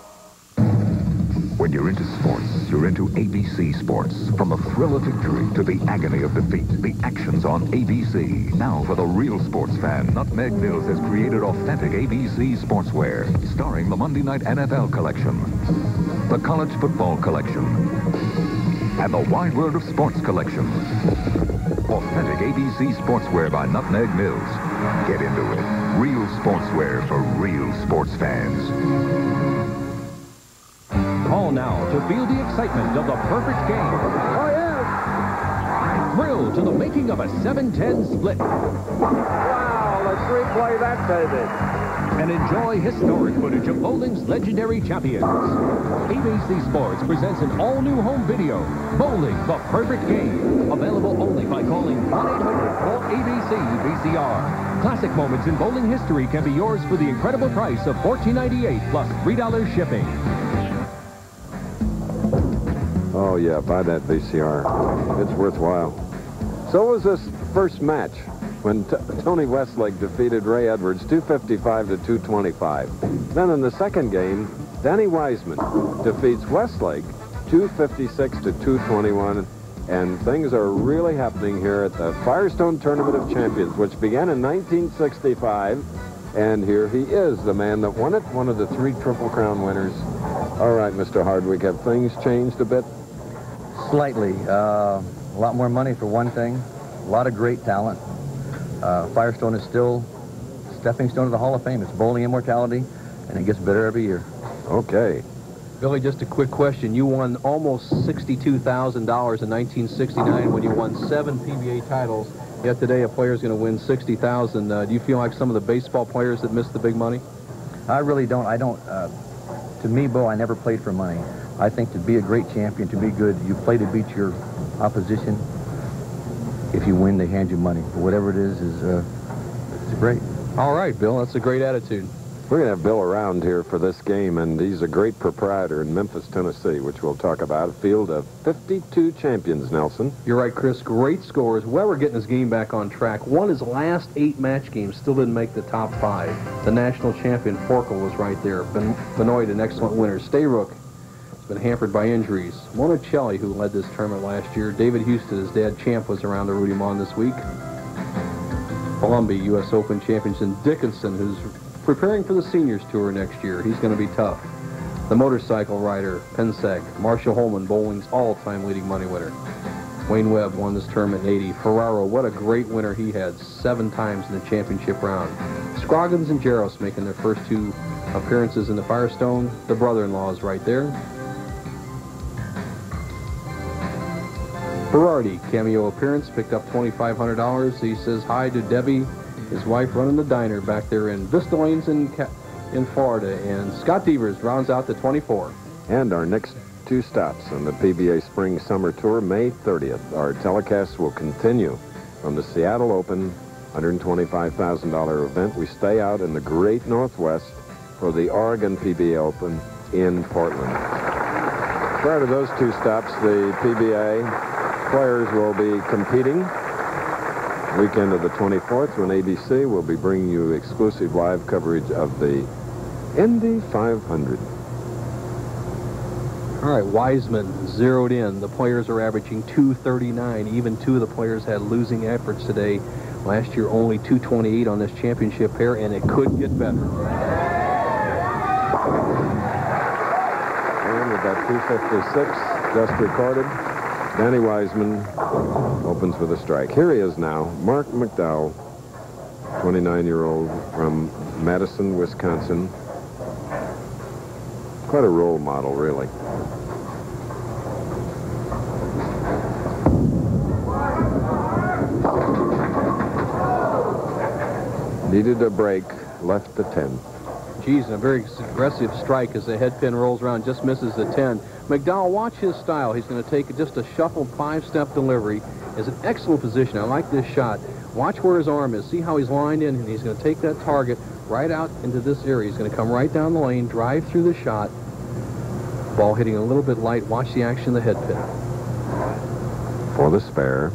When you're into sports, you're into ABC Sports. From the thrill of victory to the agony of defeat, the action's on ABC. Now for the real sports fan, Nutmeg Mills has created authentic ABC sportswear, starring the Monday Night NFL collection, the College Football collection, and the Wide World of Sports collection. Authentic ABC sportswear by Nutmeg Mills. Get into it. Real sportswear for real sports fans. Call now to feel the excitement of the perfect game. Oh, yeah. Thrill to the making of a 7-10 split. Wow, let's replay that, baby. And enjoy historic footage of bowling's legendary champions. ABC Sports presents an all-new home video, Bowling the Perfect Game. Available only by calling 1-800-4ABC-VCR. Classic moments in bowling history can be yours for the incredible price of $14.98 plus $3 shipping. Oh, yeah, buy that VCR. It's worthwhile. So was this first match when Tony Westlake defeated Ray Edwards 255 to 225. Then in the second game, Danny Wiseman defeats Westlake 256 to 221. And things are really happening here at the Firestone Tournament of Champions, which began in 1965. And here he is, the man that won it, one of the 3 Triple Crown winners. All right, Mr. Hardwick, have things changed a bit? Slightly. A lot more money for one thing. A lot of great talent. Firestone is still a stepping stone to the Hall of Fame. It's bowling immortality, and it gets better every year. Okay. Billy, just a quick question. You won almost $62,000 in 1969 when you won 7 PBA titles. Yet today a player's going to win $60,000. Do you feel like some of the baseball players that missed the big money? I really don't. I don't. To me, Bo, I never played for money. I think to be a great champion, to be good, you play to beat your opposition. If you win, they hand you money. But whatever it is great. All right, Bill. That's a great attitude. We're going to have Bill around here for this game, and he's a great proprietor in Memphis, Tennessee, which we'll talk about. A field of 52 champions, Nelson. You're right, Chris. Great scores. Weber getting his game back on track. Won his last 8 match games. Still didn't make the top 5. The national champion, Forkel, was right there. Benoit, an excellent winner. Stayrook has been hampered by injuries. Monticelli, who led this tournament last year. David Houston, his dad, Champ, was around to root him on this week. Columbia, U.S. Open champions, and Dickinson, who's preparing for the seniors tour next year. He's going to be tough. The motorcycle rider, Pensac, Marshall Holman, bowling's all-time leading money winner. Wayne Webb won this tournament in '80. Ferraro, what a great winner he had, 7 times in the championship round. Scroggins and Jaros making their first 2 appearances in the Firestone. The brother-in-laws right there. Berardi, cameo appearance, picked up $2,500. He says hi to Debbie, his wife, running the diner back there in Vista Lanes in Florida. And Scott Devers rounds out the 24. And our next 2 stops on the PBA Spring Summer Tour, May 30th. Our telecasts will continue from the Seattle Open, $125,000 event. We stay out in the Great Northwest for the Oregon PBA Open in Portland. Prior to those 2 stops, the PBA players will be competing weekend of the 24th, when ABC will be bringing you exclusive live coverage of the Indy 500. All right, Wiseman zeroed in. The players are averaging 239. Even 2 of the players had losing efforts today. Last year, only 228 on this championship pair, and it could get better. And with that 256 just recorded, Danny Wiseman opens with a strike. Here he is now, Marc McDowell, 29-year-old from Madison, Wisconsin. Quite a role model, really. Needed a break, left the 10. Geez, and a very aggressive strike as the head pin rolls around, just misses the 10. McDowell, watch his style. He's going to take just a shuffled 5-step delivery. It's an excellent position. I like this shot. Watch where his arm is. See how he's lined in, and he's going to take that target right out into this area. He's going to come right down the lane, drive through the shot. Ball hitting a little bit light. Watch the action of the head pin. For the spare.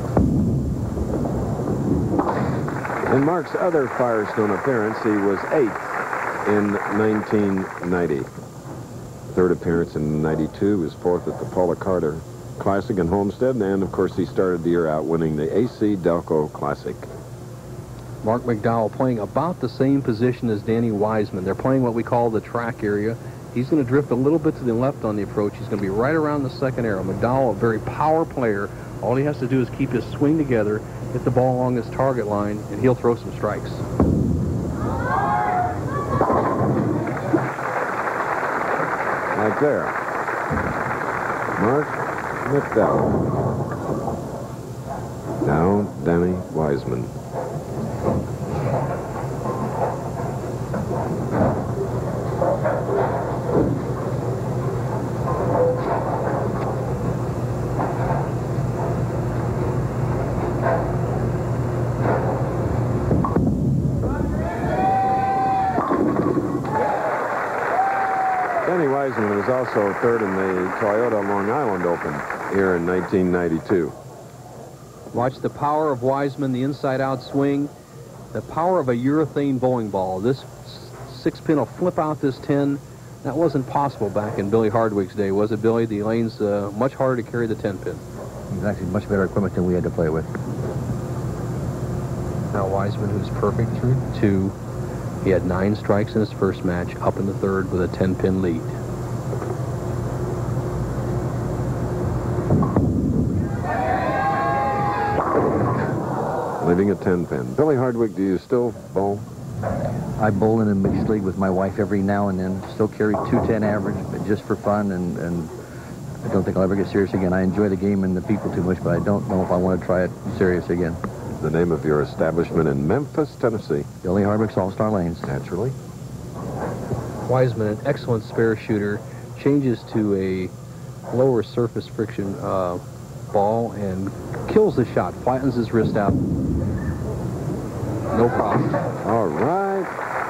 In Mark's other Firestone appearance, he was 8th in 1990. 3rd appearance in 92, his 4th at the Paula Carter Classic in Homestead, and of course he started the year out winning the AC Delco Classic. Marc McDowell playing about the same position as Danny Wiseman. They're playing what we call the track area. He's going to drift a little bit to the left on the approach. He's going to be right around the second arrow. McDowell, a very power player. All he has to do is keep his swing together, hit the ball along this target line, and he'll throw some strikes. Right there. Marc McDowell. Now Danny Wiseman. Danny Wiseman was also 3rd in the Toyota Long Island Open here in 1992. Watch the power of Wiseman, the inside-out swing, the power of a urethane bowling ball. This 6-pin will flip out this 10. That wasn't possible back in Billy Hardwick's day, was it, Billy? The lane's much harder to carry the 10-pin. It's actually much better equipment than we had to play with. Now Wiseman, who's perfect through 2. He had 9 strikes in his first match, up in the 3rd with a 10-pin lead. Leaving a 10-pin. Billy Hardwick, do you still bowl? I bowl in a mixed league with my wife every now and then. Still carry 210 average, but just for fun, and I don't think I'll ever get serious again. I enjoy the game and the people too much, but I don't know if I want to try it serious again. The name of your establishment in Memphis, Tennessee? Billy Hardwick's All-Star Lanes. Naturally. Wiseman, an excellent spare shooter, changes to a lower surface friction ball and kills the shot, flattens his wrist out. No problem. All right.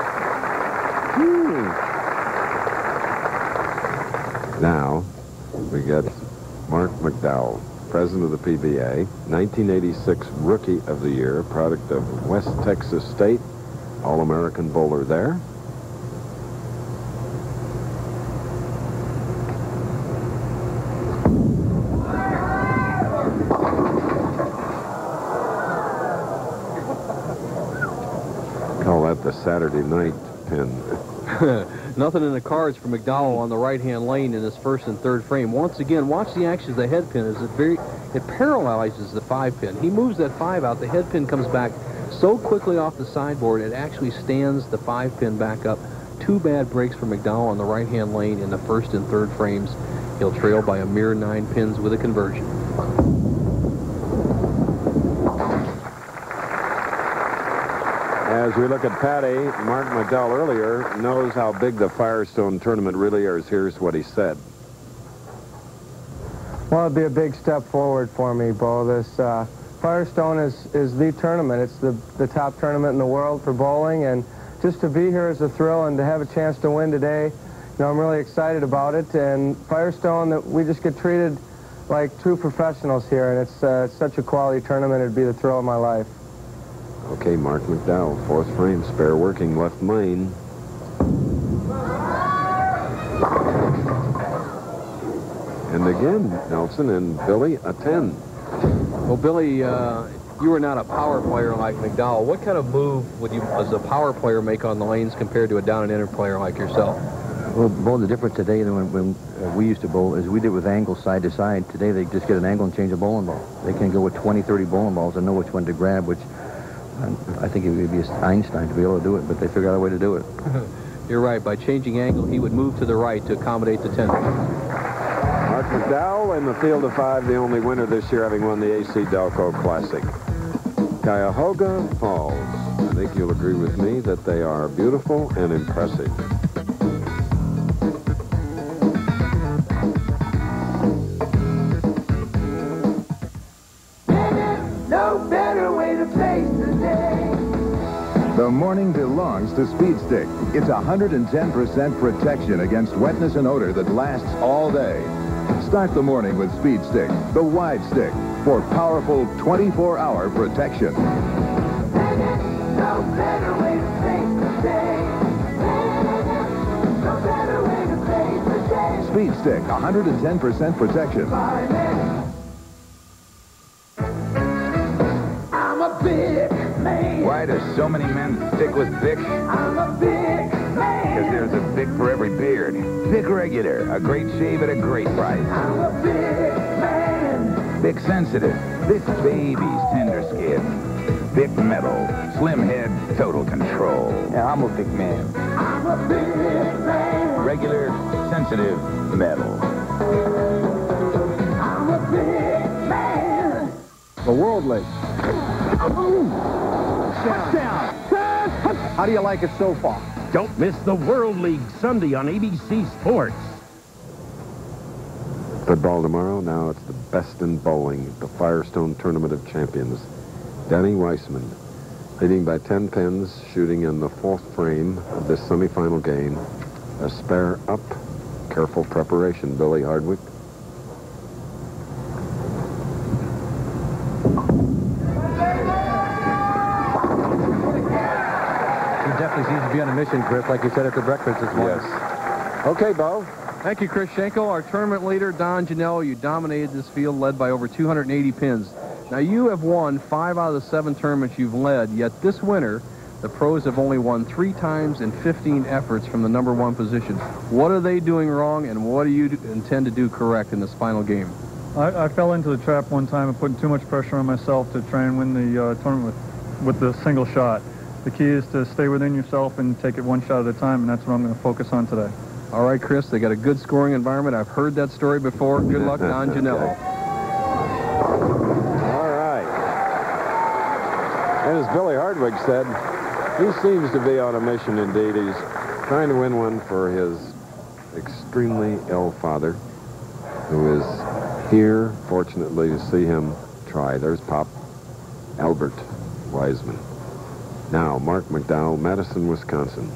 Now, we get Marc McDowell, president of the PBA, 1986 Rookie of the Year, product of West Texas State, All-American bowler there. Call that the Saturday night pin. Nothing in the cards for McDowell on the right-hand lane in his first and third frame. Once again, watch the action of the head pin as it parallelizes the 5-pin. He moves that 5 out. The head pin comes back so quickly off the sideboard, it actually stands the 5-pin back up. 2 bad breaks for McDowell on the right-hand lane in the first and third frames. He'll trail by a mere 9 pins with a conversion. As we look at Patty, Marc McDowell earlier knows how big the Firestone tournament really is. Here's what he said. Well, it'd be a big step forward for me, Bo. This Firestone is the tournament. It's the top tournament in the world for bowling, and just to be here is a thrill, and to have a chance to win today, you know, I'm really excited about it. And Firestone, that we just get treated like true professionals here, and it's such a quality tournament. It'd be the thrill of my life. Okay, Marc McDowell, 4th frame, spare working, left lane. And again, Nelson and Billy, a 10. Well, Billy, you are not a power player like McDowell. What kind of move would you, as a power player, make on the lanes compared to a down-and-inner player like yourself? Well, Bo, the difference today than when we used to bowl is we did with angles side to side. Today they just get an angle and change a bowling ball. They can go with 20, 30 bowling balls and know which one to grab, which I think it would be Einstein to be able to do it, but they figured out a way to do it. You're right. By changing angle, he would move to the right to accommodate the 10. Marc McDowell in the field of 5, the only winner this year, having won the AC Delco Classic. Cuyahoga Falls. I think you'll agree with me that they are beautiful and impressive. No better way to face the day. The morning belongs to Speed Stick. It's 110% protection against wetness and odor that lasts all day. Start the morning with Speed Stick, the wide stick, for powerful 24-hour protection. No better way to face the day. No better way to face the day. Speed Stick, 110% protection. I'm a big man. Why do so many men stick with Bic? I'm a big man. Because there's a Bic for every beard. Bic Regular, a great shave at a great price. I'm a big man. Bic Sensitive, this baby's tender skin. Bic Metal, slim head, total control. Yeah, I'm a big man. I'm a big man. Regular, sensitive, metal. I'm a big man. The World League. Touchdown. How do you like it so far? Don't miss the World League Sunday on ABC Sports. Football tomorrow. Now it's the best in bowling, the Firestone Tournament of Champions. Danny Wiseman leading by 10 pins, shooting in the 4th frame of this semifinal game. A spare up. Careful preparation, Billy Hardwick. Definitely seems to be on a mission, Chris, like you said at the breakfast this morning. Yes. Okay, Bo. Thank you, Chris Schenkel. Our tournament leader, Don Genalo, you dominated this field, led by over 280 pins. Now, you have won 5 out of the 7 tournaments you've led, yet this winter, the pros have only won 3 times in 15 efforts from the #1 position. What are they doing wrong, and what do you intend to do correct in this final game? I fell into the trap one time and put too much pressure on myself to try and win the tournament with the single shot. The key is to stay within yourself and take it one shot at a time, and that's what I'm going to focus on today. All right, Chris, they got a good scoring environment. I've heard that story before. Good luck, Don Genalo. All right. And as Billy Hardwick said, he seems to be on a mission indeed. He's trying to win one for his extremely ill father, who is here, fortunately, to see him try. There's Pop Albert Wiseman. Now, Marc McDowell, Madison, Wisconsin.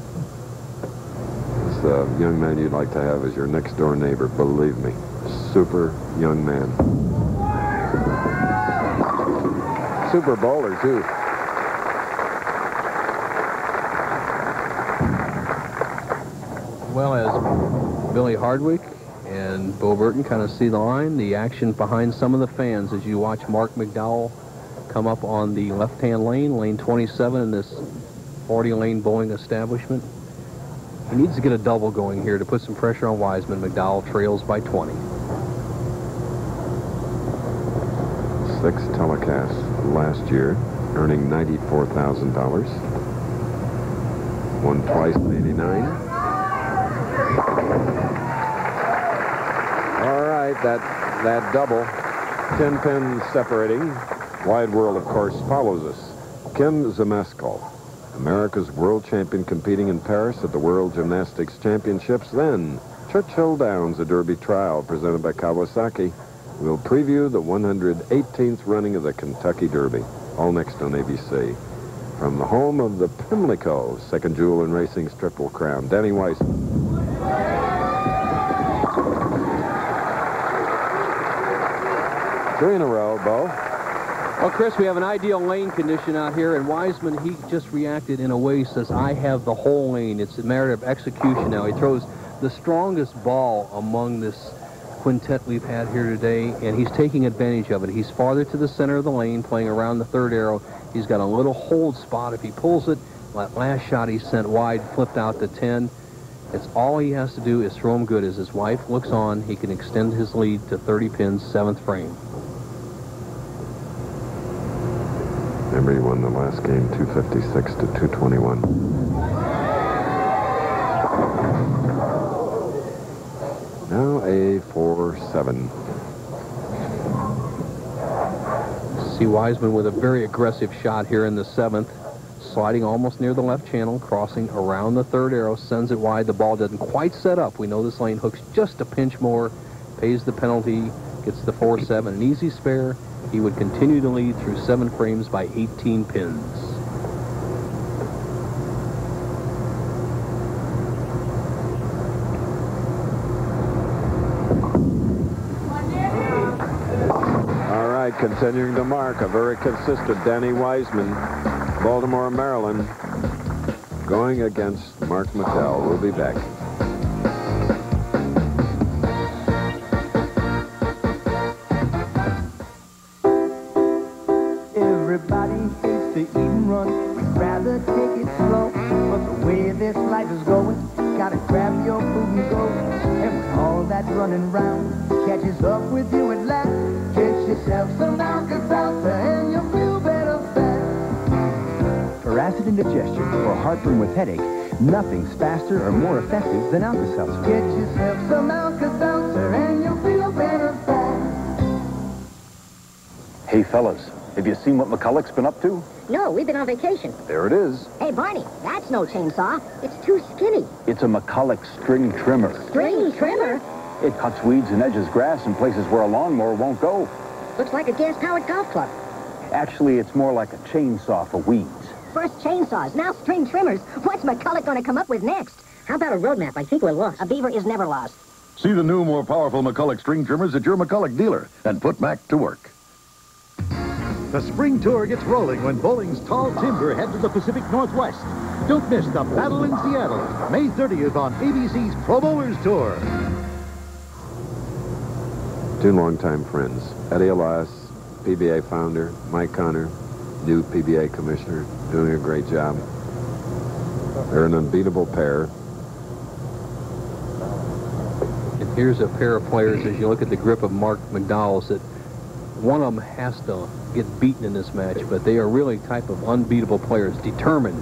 It's the young man you'd like to have as your next-door neighbor, believe me. Super young man. Super bowler, too. Well, as Billy Hardwick and Bo Burton kind of see the line, the action behind some of the fans as you watch Marc McDowell come up on the left-hand lane, lane 27 in this 40-lane bowling establishment. He needs to get a double going here to put some pressure on Wiseman. McDowell trails by 20. 6 telecasts last year, earning $94,000. Won twice in '89. All right, that double. 10 pins separating. Wide World, of course, follows us. Kim Zemeskal, America's world champion, competing in Paris at the World Gymnastics Championships. Then Churchill Downs, a Derby trial presented by Kawasaki. We'll preview the 118th running of the Kentucky Derby. All next on ABC. From the home of the Pimlico, second jewel in racing's Triple Crown, Danny Wiseman. 3 in a row, Bo. Well, Chris, we have an ideal lane condition out here, and Wiseman, he just reacted in a way, says, I have the whole lane. It's a matter of execution now. He throws the strongest ball among this quintet we've had here today, and he's taking advantage of it. He's farther to the center of the lane, playing around the third arrow. He's got a little hold spot. If he pulls it, that last shot he sent wide, flipped out to 10. It's all he has to do is throw him good. As his wife looks on, he can extend his lead to 30 pins, 7th frame. Remember, he won the last game 256 to 221. Now a 4-7. See Wiseman with a very aggressive shot here in the 7th, sliding almost near the left channel, crossing around the third arrow, sends it wide. The ball doesn't quite set up. We know this lane hooks just a pinch more, pays the penalty, gets the 4-7, an easy spare. He would continue to lead through 7 frames by 18 pins. All right, continuing to mark, a very consistent Danny Wiseman, Baltimore, Maryland, going against Marc McDowell. We'll be back. Everybody hates to eat and run. We'd rather take it slow. But the way this life is going, gotta grab your food and go. And when all that running round catches up with you at last, get yourself some Alka-Seltzer and you'll feel better fast. For acid indigestion or heartburn with headache, nothing's faster or more effective than Alka-Seltzer. Get yourself some Alka-Seltzer and you'll feel better fast. Hey, fellas. Have you seen what McCulloch's been up to? No, we've been on vacation. There it is. Hey, Barney, that's no chainsaw. It's too skinny. It's a McCulloch string trimmer. String trimmer? It cuts weeds and edges grass in places where a lawnmower won't go. Looks like a gas-powered golf club. Actually, it's more like a chainsaw for weeds. First chainsaws, now string trimmers. What's McCulloch going to come up with next? How about a roadmap? I think we're lost. A beaver is never lost. See the new, more powerful McCulloch string trimmers at your McCulloch dealer and put Mac to work. The spring tour gets rolling when Bowling's Tall Timber head to the Pacific Northwest. Don't miss the Battle in Seattle, May 30th on ABC's Pro Bowlers Tour. 2 longtime friends, Eddie Elias, PBA founder, Mike Connor, new PBA commissioner, doing a great job. They're an unbeatable pair. And here's a pair of players, as you look at the grip of Marc McDowell's, that one of them has to get beaten in this match, but they are really type of unbeatable players, determined.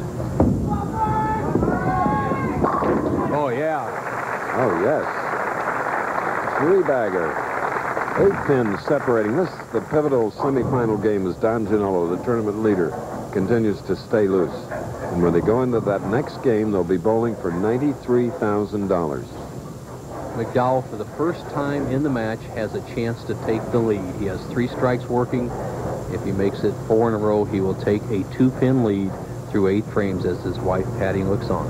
Oh, yeah. Oh, yes. 3-bagger. 8 pins separating. This, the pivotal semifinal game, as Don Genalo, the tournament leader, continues to stay loose. And when they go into that next game, they'll be bowling for $93,000. McDowell, for the first time in the match, has a chance to take the lead. He has 3 strikes working. If he makes it 4 in a row, he will take a 2-pin lead through 8 frames as his wife, Patty, looks on.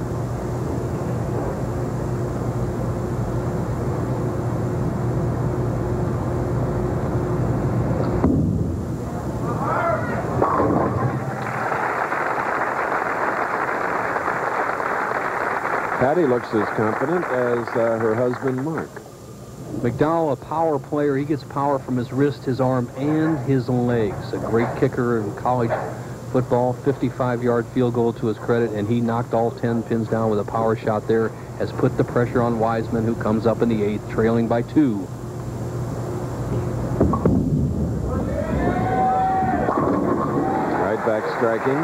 Patty looks as confident as her husband, Mark. McDowell, a power player. He gets power from his wrist, his arm, and his legs. A great kicker in college football, 55-yard field goal to his credit, and he knocked all 10 pins down with a power shot there, has put the pressure on Wiseman, who comes up in the 8th, trailing by 2. Right back striking.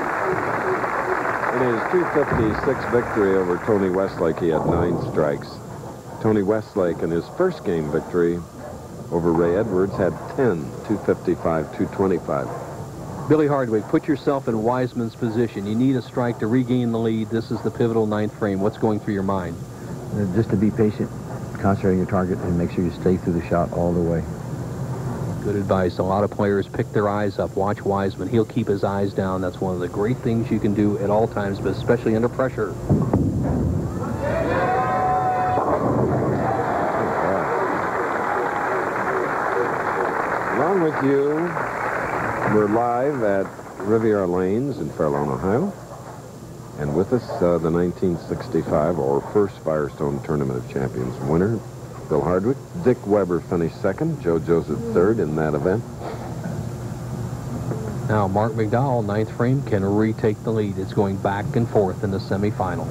In his 256 victory over Tony Westlake, he had 9 strikes. Tony Westlake, in his first game victory over Ray Edwards, had 10, 255, 225. Billy Hardwick, put yourself in Wiseman's position. You need a strike to regain the lead. This is the pivotal 9th frame. What's going through your mind? Just to be patient, concentrate on your target, and make sure you stay through the shot all the way. Good advice. A lot of players pick their eyes up. Watch Wiseman. He'll keep his eyes down. That's one of the great things you can do at all times, but especially under pressure. Along with you, we're live at Riviera Lanes in Fairlawn, Ohio. And with us, the 1965 or first Firestone Tournament of Champions winner, Bill Hardwick. Dick Weber finished second. Joe Joseph third in that event. Now, Marc McDowell, 9th frame, can retake the lead. It's going back and forth in the semifinal.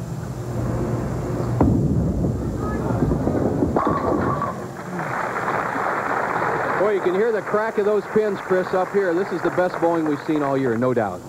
Boy, you can hear the crack of those pins, Chris, up here. This is the best bowling we've seen all year, no doubt.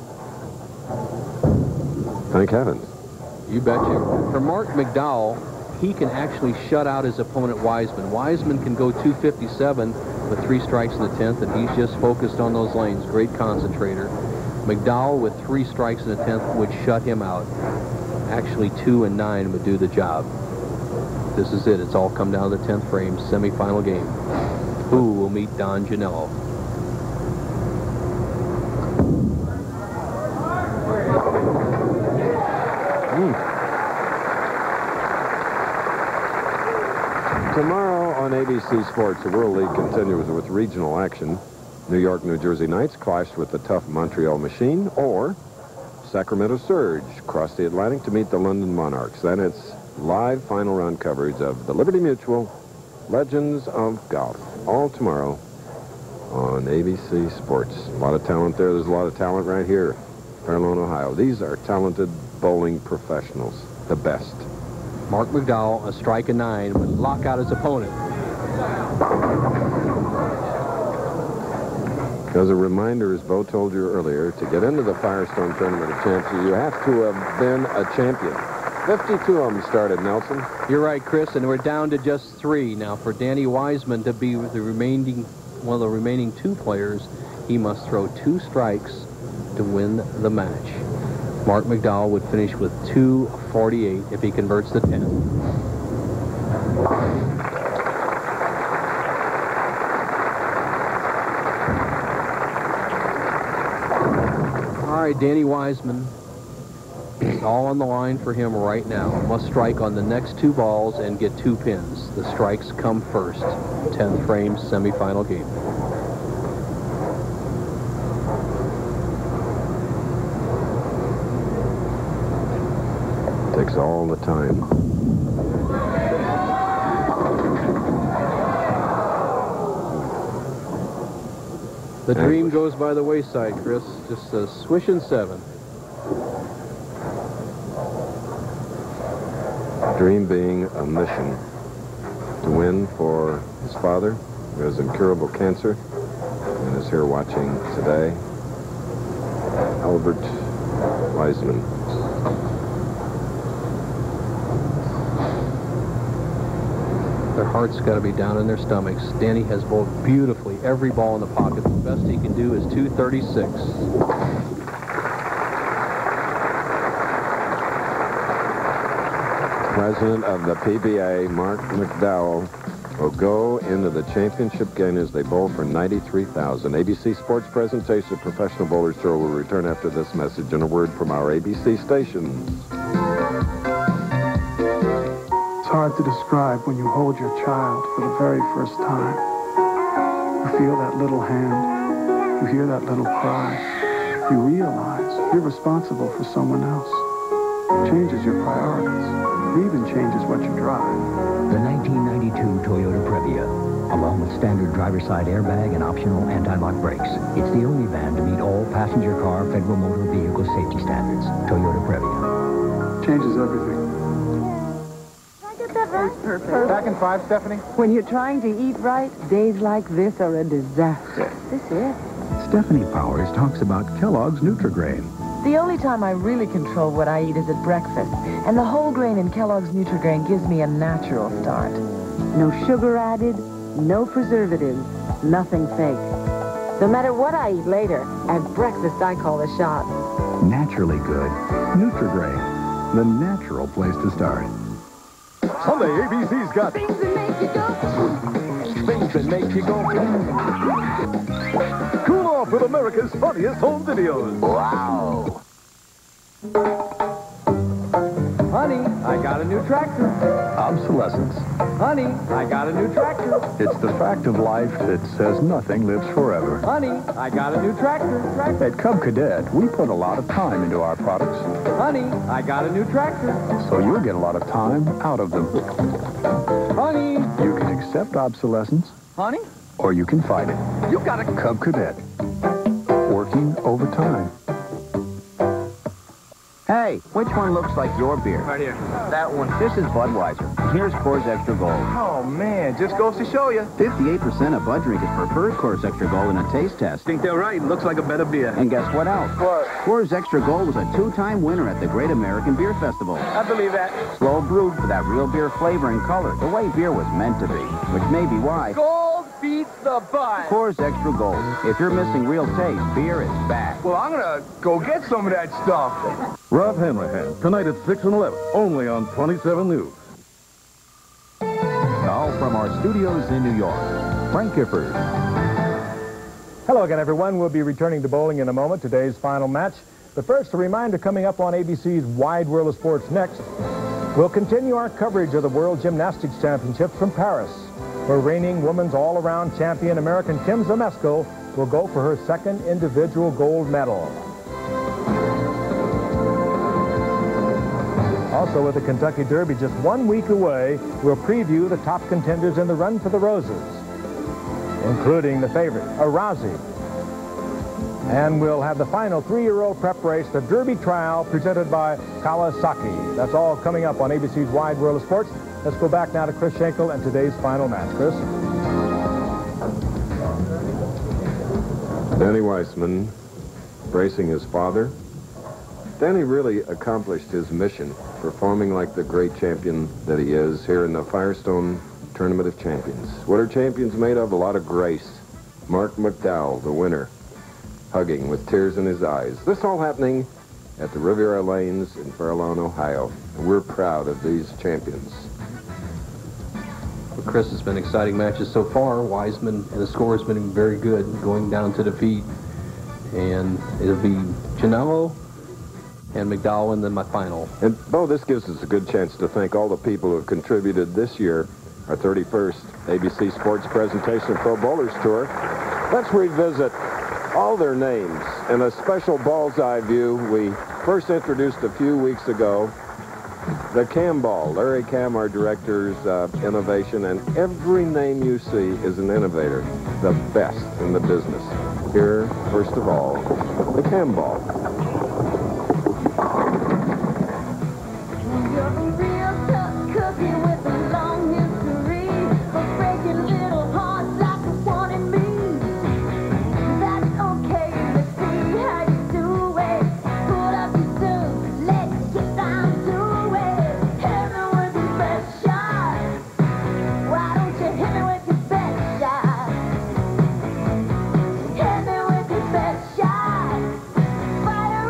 Thank heavens. You betcha. For Marc McDowell, he can actually shut out his opponent Wiseman. Wiseman can go 257 with 3 strikes in the 10th, and he's just focused on those lanes. Great concentrator. McDowell with 3 strikes in the 10th would shut him out. Actually, 2 and 9 would do the job. This is it. It's all come down to the 10th frame, semifinal game. Who will meet Don Genalo? Tomorrow on ABC Sports, the World League continues with regional action. New York, New Jersey Knights clash with the tough Montreal Machine, or Sacramento Surge cross the Atlantic to meet the London Monarchs. Then it's live final round coverage of the Liberty Mutual Legends of Golf. All tomorrow on ABC Sports. A lot of talent there. There's a lot of talent right here, Fairlawn, Ohio. These are talented bowling professionals, the best. Marc McDowell, a strike of 9, would lock out his opponent. As a reminder, as Bo told you earlier, to get into the Firestone Tournament of Champions, you have to have been a champion. 52 of them started, Nelson. You're right, Chris, and we're down to just 3. Now, for Danny Wiseman to be the remaining, one of the remaining 2 players, he must throw 2 strikes to win the match. Marc McDowell would finish with 248 if he converts the 10. All right, Danny Wiseman, it's all on the line for him right now. Must strike on the next 2 balls and get 2 pins. The strikes come first. 10th frame, semifinal game. Takes all the time. The dream goes by the wayside, Chris. Just a swish and 7. Dream being a mission to win for his father, who has incurable cancer and is here watching today, Albert Wiseman. Their heart's got to be down in their stomachs. Danny has bowled beautifully. Every ball in the pocket. The best he can do is 236. President of the PBA, Marc McDowell, will go into the championship game as they bowl for $93,000. ABC Sports presentation of Professional Bowlers Tour will return after this message and a word from our ABC stations. It's hard to describe when you hold your child for the very first time. You feel that little hand. You hear that little cry. You realize you're responsible for someone else. It changes your priorities. It even changes what you drive. The 1992 Toyota Previa, along with standard driver's side airbag and optional anti-lock brakes. It's the only van to meet all passenger car Federal Motor Vehicle Safety Standards. Toyota Previa. Changes everything. Perfect. Back in 5, Stephanie? When you're trying to eat right, days like this are a disaster. This is. Stephanie Powers talks about Kellogg's Nutri-Grain. The only time I really control what I eat is at breakfast, and the whole grain in Kellogg's Nutri-Grain gives me a natural start. No sugar added, no preservatives, nothing fake. No matter what I eat later, at breakfast I call the shot. Naturally good. Nutri-Grain, the natural place to start. Sunday, ABC's got Things that make you go. things that make you go. Cool off with America's funniest home videos. Wow. Honey, I got a new tractor. Obsolescence. Honey, I got a new tractor. It's the fact of life that says nothing lives forever. Honey, I got a new tractor. At Cub Cadet, we put a lot of time into our products, Honey, I got a new tractor. so you'll get a lot of time out of them. Honey. You can accept obsolescence, Honey? or you can fight it. You got a... Cub Cadet. Working overtime. Hey, which one looks like your beer? Right here. That one. This is Budweiser. Here's Coors Extra Gold. Oh, man, just goes to show you. 58% of Bud drinkers prefer Coors Extra Gold in a taste test. Think they're right. Looks like a better beer. And guess what else? What? Coors Extra Gold was a 2-time winner at the Great American Beer Festival. I believe that. Slow brewed for that real beer flavor and color, the way beer was meant to be, which may be why Gold beats the Bud. Coors Extra Gold. If you're missing real taste, beer is back. Well, I'm going to go get some of that stuff. Rob Hanrahan, tonight at 6 and 11, only on 27 News. Now from our studios in New York, Frank Gifford. Hello again, everyone. We'll be returning to bowling in a moment, today's final match. But first, a reminder coming up on ABC's Wide World of Sports next. We'll continue our coverage of the World Gymnastics Championships from Paris, where reigning women's all-around champion American Kim Zamesco will go for her second individual gold medal. Also, with the Kentucky Derby just 1 week away, we'll preview the top contenders in the Run for the Roses, including the favorite, Arazi. And we'll have the final 3-year-old prep race, the Derby Trial, presented by Kawasaki. That's all coming up on ABC's Wide World of Sports. Let's go back now to Chris Schenkel and today's final match. Chris? Danny Wiseman bracing his father. Danny really accomplished his mission, performing like the great champion that he is here in the Firestone Tournament of Champions. What are champions made of? A lot of grace. Marc McDowell, the winner, hugging with tears in his eyes. This all happening at the Riviera Lanes in Fairlawn, Ohio. And we're proud of these champions. Well, Chris, it's been exciting matches so far. Wiseman, and the score has been very good, going down to defeat. And it'll be Genalo and McDowell in my final. And, Bo, this gives us a good chance to thank all the people who have contributed this year, our 31st ABC Sports Presentation Pro Bowlers Tour. Let's revisit all their names in a special ball's eye view we first introduced a few weeks ago. The Cam Ball, Larry Cam, our director's innovation, and every name you see is an innovator, the best in the business. Here, first of all, the Cam Ball. Fire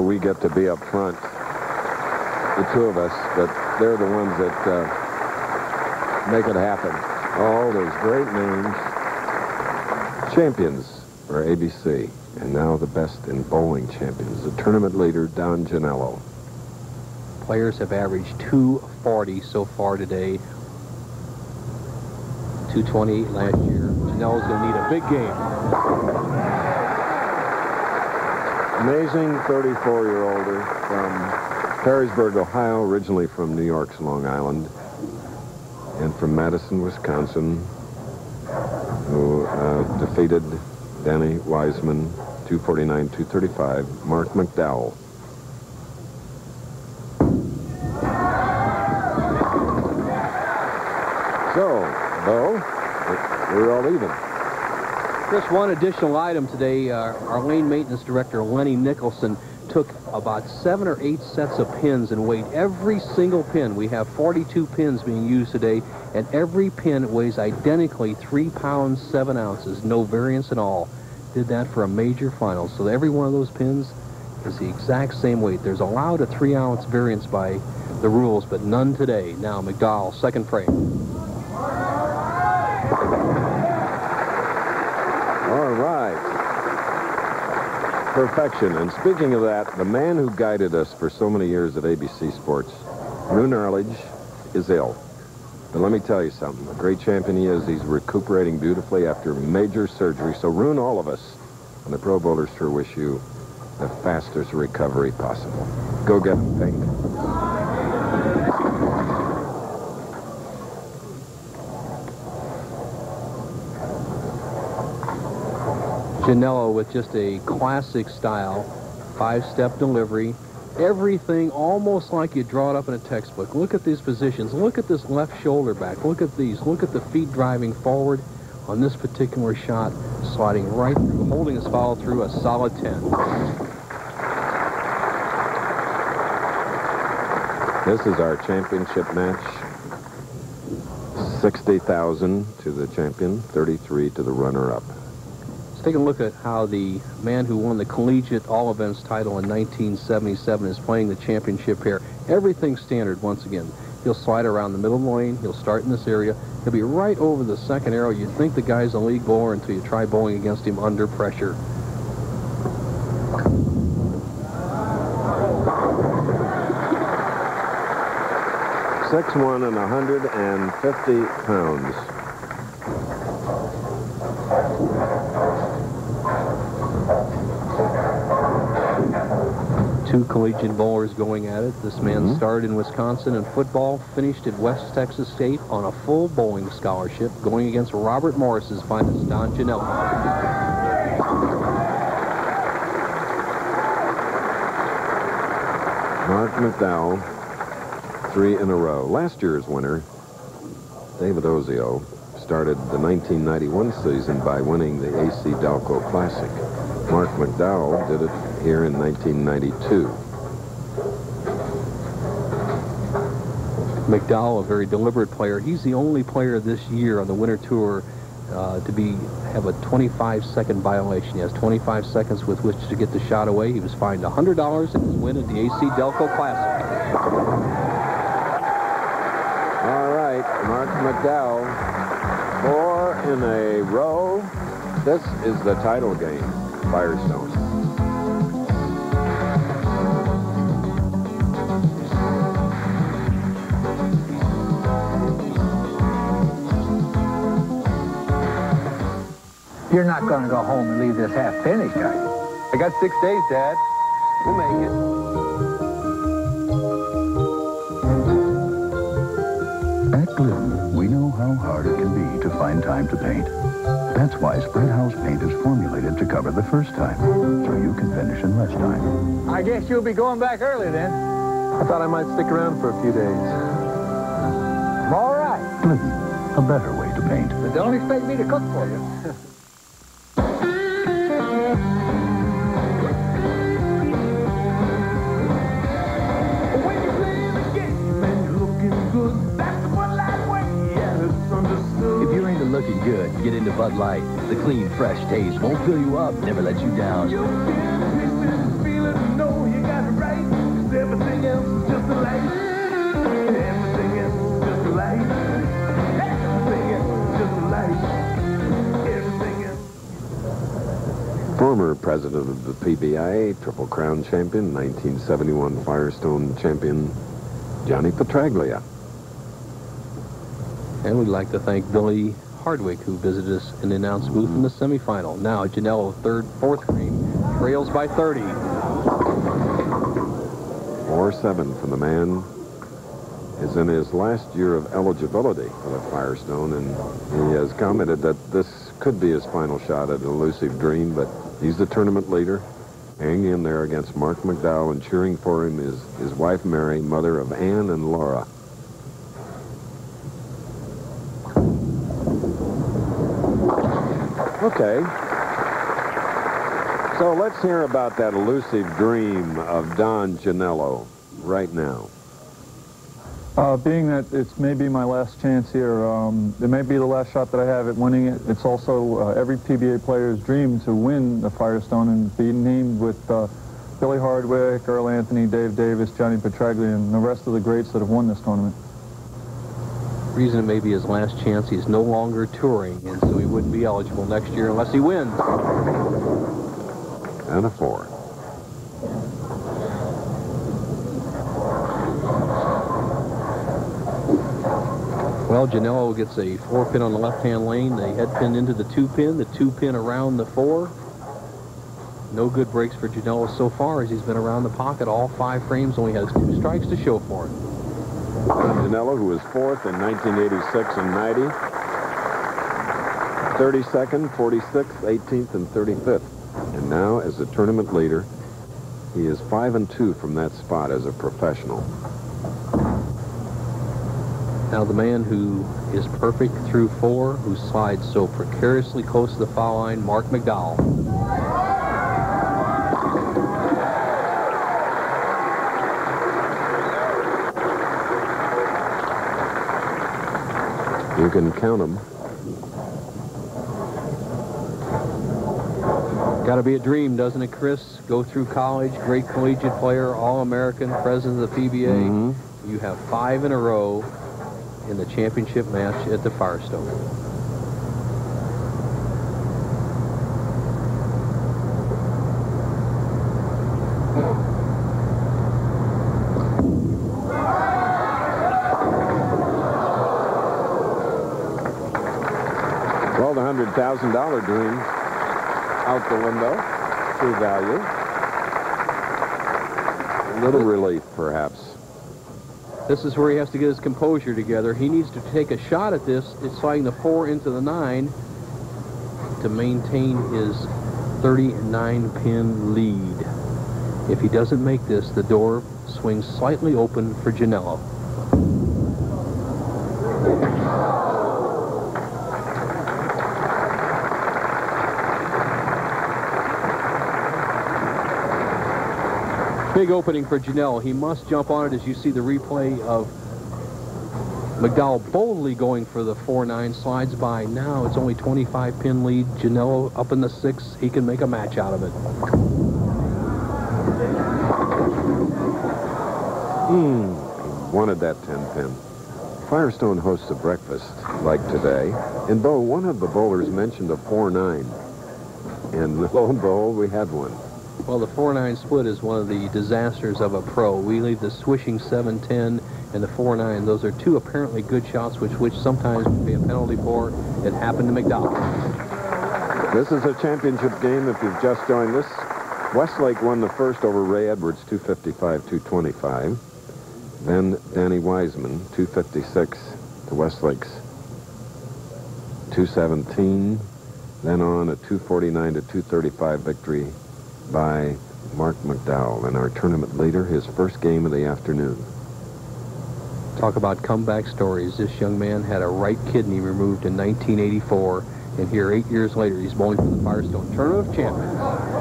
we get to be up front, the two of us, but they're the ones that make it happen. All those great names. Champions for ABC, and now the best in bowling champions. The tournament leader, Don Genalo. Players have averaged 240 so far today. 228 last year. Janello's going to need a big game. Amazing 34-year-older from Perrysburg, Ohio, originally from New York's Long Island, and from Madison, Wisconsin, who defeated Danny Wiseman, 249-235, Marc McDowell. So, Bo, we're all even. Just one additional item today. Our lane maintenance director, Lenny Nicholson, took about 7 or 8 sets of pins and weighed every single pin. We have 42 pins being used today, and every pin weighs identically 3 pounds, 7 ounces. No variance at all. Did that for a major final. So every one of those pins is the exact same weight. There's allowed a 3-ounce variance by the rules, but none today. Now, McDowell, second frame. All right. Perfection. And speaking of that, the man who guided us for so many years at ABC Sports, Roone Arledge, is ill. But let me tell you something. A great champion he is. He's recuperating beautifully after major surgery. So, Roone, all of us on the Pro Bowlers Tour wish you the fastest recovery possible. Go get him, Pink. Genalo with just a classic style, 5-step delivery. Everything almost like you draw it up in a textbook. Look at these positions. Look at this left shoulder back. Look at these. Look at the feet driving forward on this particular shot, sliding right through, holding his follow through a solid 10. This is our championship match. 60,000 to the champion, 33 to the runner-up. Let's take a look at how the man who won the collegiate all events title in 1977 is playing the championship here. Everything's standard once again. He'll slide around the middle of the lane. He'll start in this area. He'll be right over the second arrow. You'd think the guy's a league bowler until you try bowling against him under pressure. .61 and 150 pounds. Two collegiate bowlers going at it. This man started in Wisconsin in football, finished at West Texas State on a full bowling scholarship, going against Robert Morris's finest, Don Genalo. Marc McDowell, 3 in a row. Last year's winner, David Ozio, started the 1991 season by winning the AC Delco Classic. Marc McDowell did it here in 1992. McDowell, a very deliberate player. He's the only player this year on the Winter Tour to have a 25-second violation. He has 25 seconds with which to get the shot away. He was fined $100 in his win at the AC Delco Classic. All right, Marc McDowell, 4 in a row. This is the title game, Firestone. You're not going to go home and leave this half finished, are you? I got 6 days, Dad. We'll make it. At Glidden, we know how hard it can be to find time to paint. That's why Spread House Paint is formulated to cover the first time, so you can finish in less time. I guess you'll be going back early then. I thought I might stick around for a few days. All right. Glidden, a better way to paint. But don't expect me to cook for you. Looking good, get into Bud Light. The clean, fresh taste won't fill you up, never let you down. You feel it, know you got Former president of the PBA, Triple Crown champion, 1971 Firestone champion, Johnny Petraglia. And we'd like to thank Billy Hardwick, who visited us in the announce booth in the semifinal. Now, Genalo, fourth frame, trails by 30. 4-7 for the man. Is in his last year of eligibility for the Firestone, and he has commented that this could be his final shot at an elusive dream, but he's the tournament leader, hanging in there against Marc McDowell, and cheering for him is his wife Mary, mother of Ann and Laura. Okay. So let's hear about that elusive dream of Don Genalo right now. Being that it's maybe my last chance here, it may be the last shot that I have at winning it. It's also every PBA player's dream to win the Firestone and be named with Billy Hardwick, Earl Anthony, Dave Davis, Johnny Petraglia, and the rest of the greats that have won this tournament. The reason it may be his last chance, he's no longer touring, and so he wouldn't be eligible next year unless he wins. And a 4. Well, Genalo gets a 4-pin on the left-hand lane, the head pin into the 2-pin, the 2-pin around the 4. No good breaks for Genalo so far as he's been around the pocket all 5 frames, only has 2 strikes to show for it. Don Genalo, who was 4th in 1986 and 90, 32nd, 46th, 18th, and 35th. And now, as the tournament leader, he is 5-2 from that spot as a professional. Now the man who is perfect through 4, who slides so precariously close to the foul line, Marc McDowell. You can count them. Got to be a dream, doesn't it, Chris? Go through college, great collegiate player, All-American, president of the PBA. You have 5 in a row in the championship match at the Firestone. Well, the $100,000 dream out the window, true value. A little relief, perhaps. This is where he has to get his composure together. He needs to take a shot at this. It's sliding the 4 into the 9 to maintain his 39-pin lead. If he doesn't make this, the door swings slightly open for Genalo. Big opening for Genalo. He must jump on it as you see the replay of McDowell boldly going for the 4-9, slides by. Now it's only 25-pin lead. Genalo up in the 6. He can make a match out of it. Wanted that 10-pin. Firestone hosts a breakfast like today. And Bo, one of the bowlers mentioned a 4-9. And lo and behold, we had one. Well, the 4-9 split is one of the disasters of a pro. We leave the swishing 7-10 and the 4-9. Those are 2 apparently good shots, which sometimes would be a penalty for. It happened to McDowell. This is a championship game if you've just joined us. Westlake won the first over Ray Edwards, 255-225. Then Danny Wiseman, 256 to Westlake's 217. Then on a 249-235 victory by Marc McDowell, and our tournament leader, his first game of the afternoon. Talk about comeback stories. This young man had a right kidney removed in 1984, and here 8 years later he's bowling for the Firestone Tournament of Champions.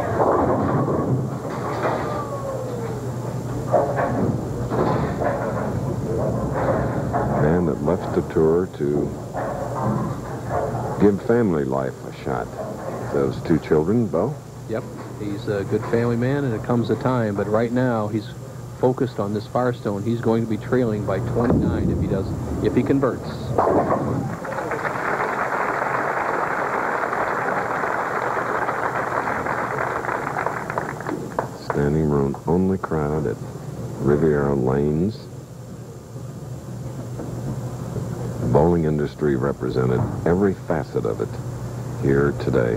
Man that left the tour to give family life a shot. Those 2 children, Bo? Yep. He's a good family man, and it comes a time, but right now he's focused on this Firestone. He's going to be trailing by 29 if he converts. the crowd at Riviera Lanes. The bowling industry represented every facet of it here today.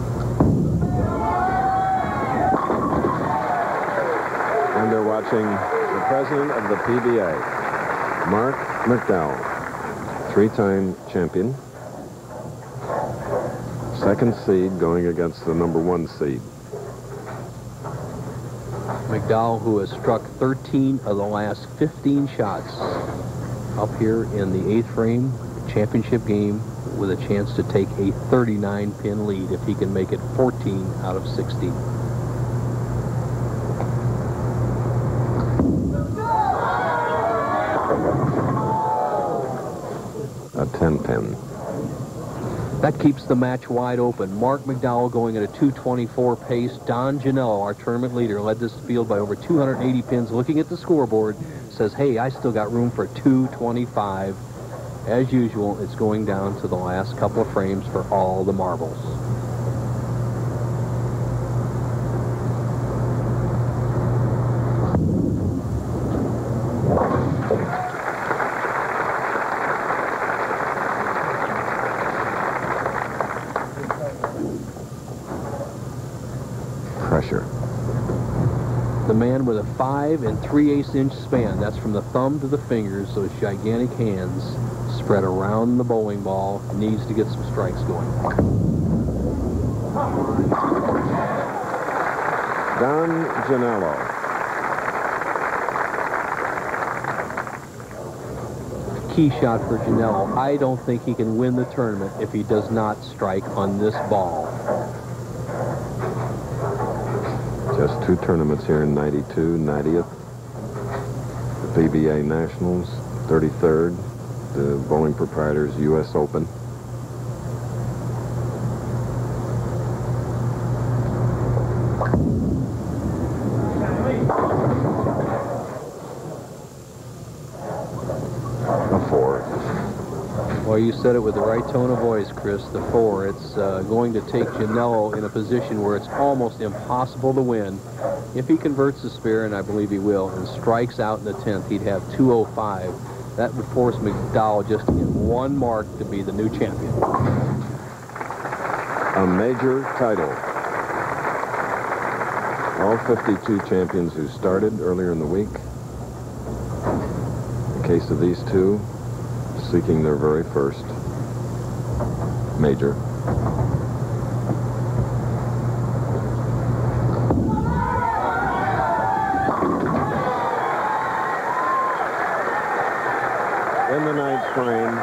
And they're watching the president of the PBA, Marc McDowell, three-time champion. Second seed going against the number 1 seed. McDowell, who has struck 13 of the last 15 shots up here in the 8th frame championship game with a chance to take a 39-pin lead if he can make it 14 out of 60. A 10-pin. That keeps the match wide open. Marc McDowell going at a 224 pace. Don Genalo, our tournament leader, led this field by over 280 pins. Looking at the scoreboard, says, hey, I still got room for 225. As usual, it's going down to the last couple of frames for all the marbles. Pressure. The man with a 5 3/8 inch span, that's from the thumb to the fingers, those gigantic hands spread around the bowling ball, needs to get some strikes going. Don Genalo. Key shot for Genalo. I don't think he can win the tournament if he does not strike on this ball. Just 2 tournaments here in 92, 90th, the PBA Nationals, 33rd, the Bowling Proprietors U.S. Open. A 4. Well, you said it with the right tone of voice, Chris, the 4. It's going to take Genalo in a position where it's almost impossible to win. If he converts the spare, and I believe he will, and strikes out in the 10th, he'd have 205. That would force McDowell just to get 1 mark to be the new champion. A major title. All 52 champions who started earlier in the week. In the case of these two, seeking their very first major. In the 9th frame,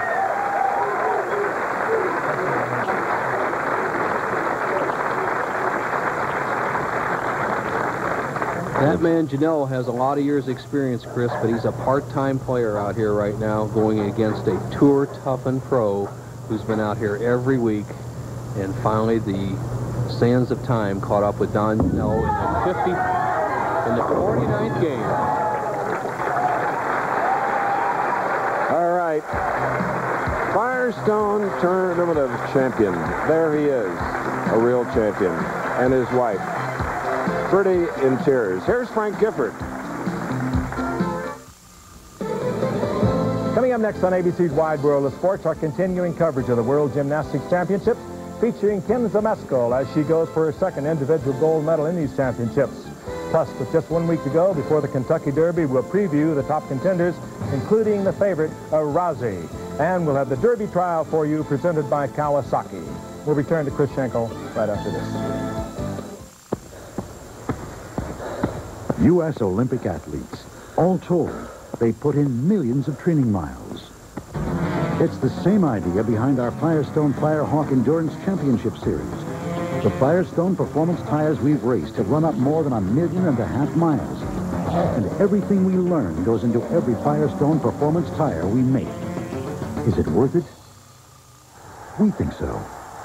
that man, Genalo, has a lot of years' experience, Chris, but he's a part-time player out here right now going against a tour-toughened pro who's been out here every week. And finally, the sands of time caught up with Don Genalo in the 49th game. All right. Firestone Tournament of Champion. There he is, a real champion, and his wife. Pretty in tears. Here's Frank Gifford. Coming up next on ABC's Wide World of Sports, our continuing coverage of the World Gymnastics Championships, featuring Kim Zalesko as she goes for her 2nd individual gold medal in these championships. Plus, with just 1 week to go before the Kentucky Derby, we'll preview the top contenders, including the favorite, Arazi. And we'll have the Derby trial for you, presented by Kawasaki. We'll return to Chris Schenkel right after this. U.S. Olympic athletes. All told, they put in millions of training miles. It's the same idea behind our Firestone Firehawk Endurance Championship Series. The Firestone performance tires we've raced have run up more than 1.5 million miles. And everything we learn goes into every Firestone performance tire we make. Is it worth it? We think so.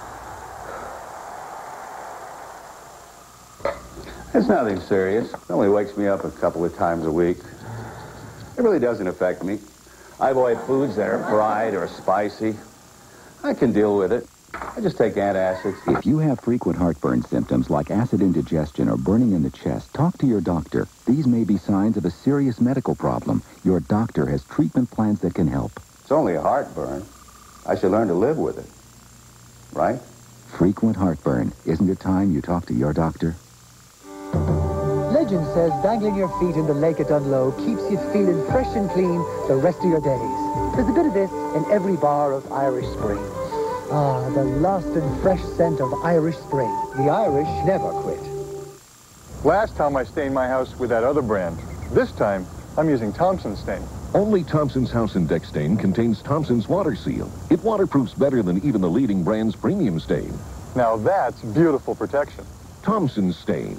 It's nothing serious. It only wakes me up a couple of times a week. It really doesn't affect me. I avoid foods that are fried or spicy. I can deal with it. I just take antacids. If you have frequent heartburn symptoms like acid indigestion or burning in the chest, talk to your doctor. These may be signs of a serious medical problem. Your doctor has treatment plans that can help. It's only a heartburn. I should learn to live with it. Right? Frequent heartburn. Isn't it time you talk to your doctor? Legend says dangling your feet in the lake at Dunlow keeps you feeling fresh and clean the rest of your days. There's a bit of this in every bar of Irish Spring. Ah, the lost and fresh scent of Irish Spring. The Irish never quit. Last time I stained my house with that other brand. This time, I'm using Thompson stain. Only Thompson's House and Deck Stain contains Thompson's Water Seal. It waterproofs better than even the leading brand's premium stain. Now that's beautiful protection. Thompson's Stain.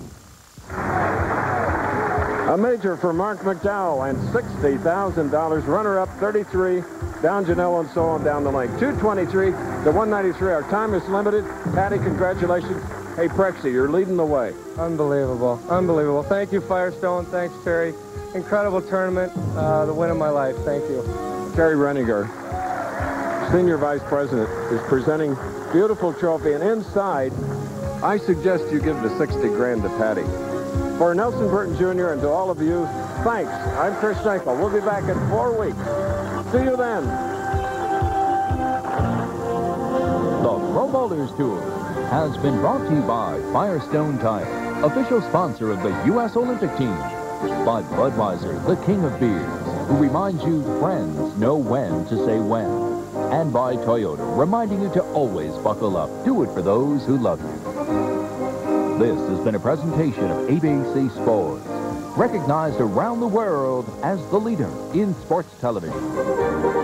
A major for Marc McDowell and $60,000. Runner-up 33. Don Genalo and so on down the lane. 223 to 193. Our time is limited. Patty, congratulations. Hey, Prexy, you're leading the way. Unbelievable. Unbelievable. Thank you, Firestone. Thanks, Terry. Incredible tournament. The win of my life. Thank you. Terry Reniger, Senior Vice President, is presenting beautiful trophy. And inside, I suggest you give the 60 grand to Patty. For Nelson Burton Jr. and to all of you, thanks. I'm Chris Schenkel. We'll be back in 4 weeks. See you then. The Pro Bowlers Tour has been brought to you by Firestone Tire, official sponsor of the U.S. Olympic team. By Budweiser, the king of beers, who reminds you friends know when to say when. And by Toyota, reminding you to always buckle up. Do it for those who love you. This has been a presentation of ABC Sports, recognized around the world as the leader in sports television.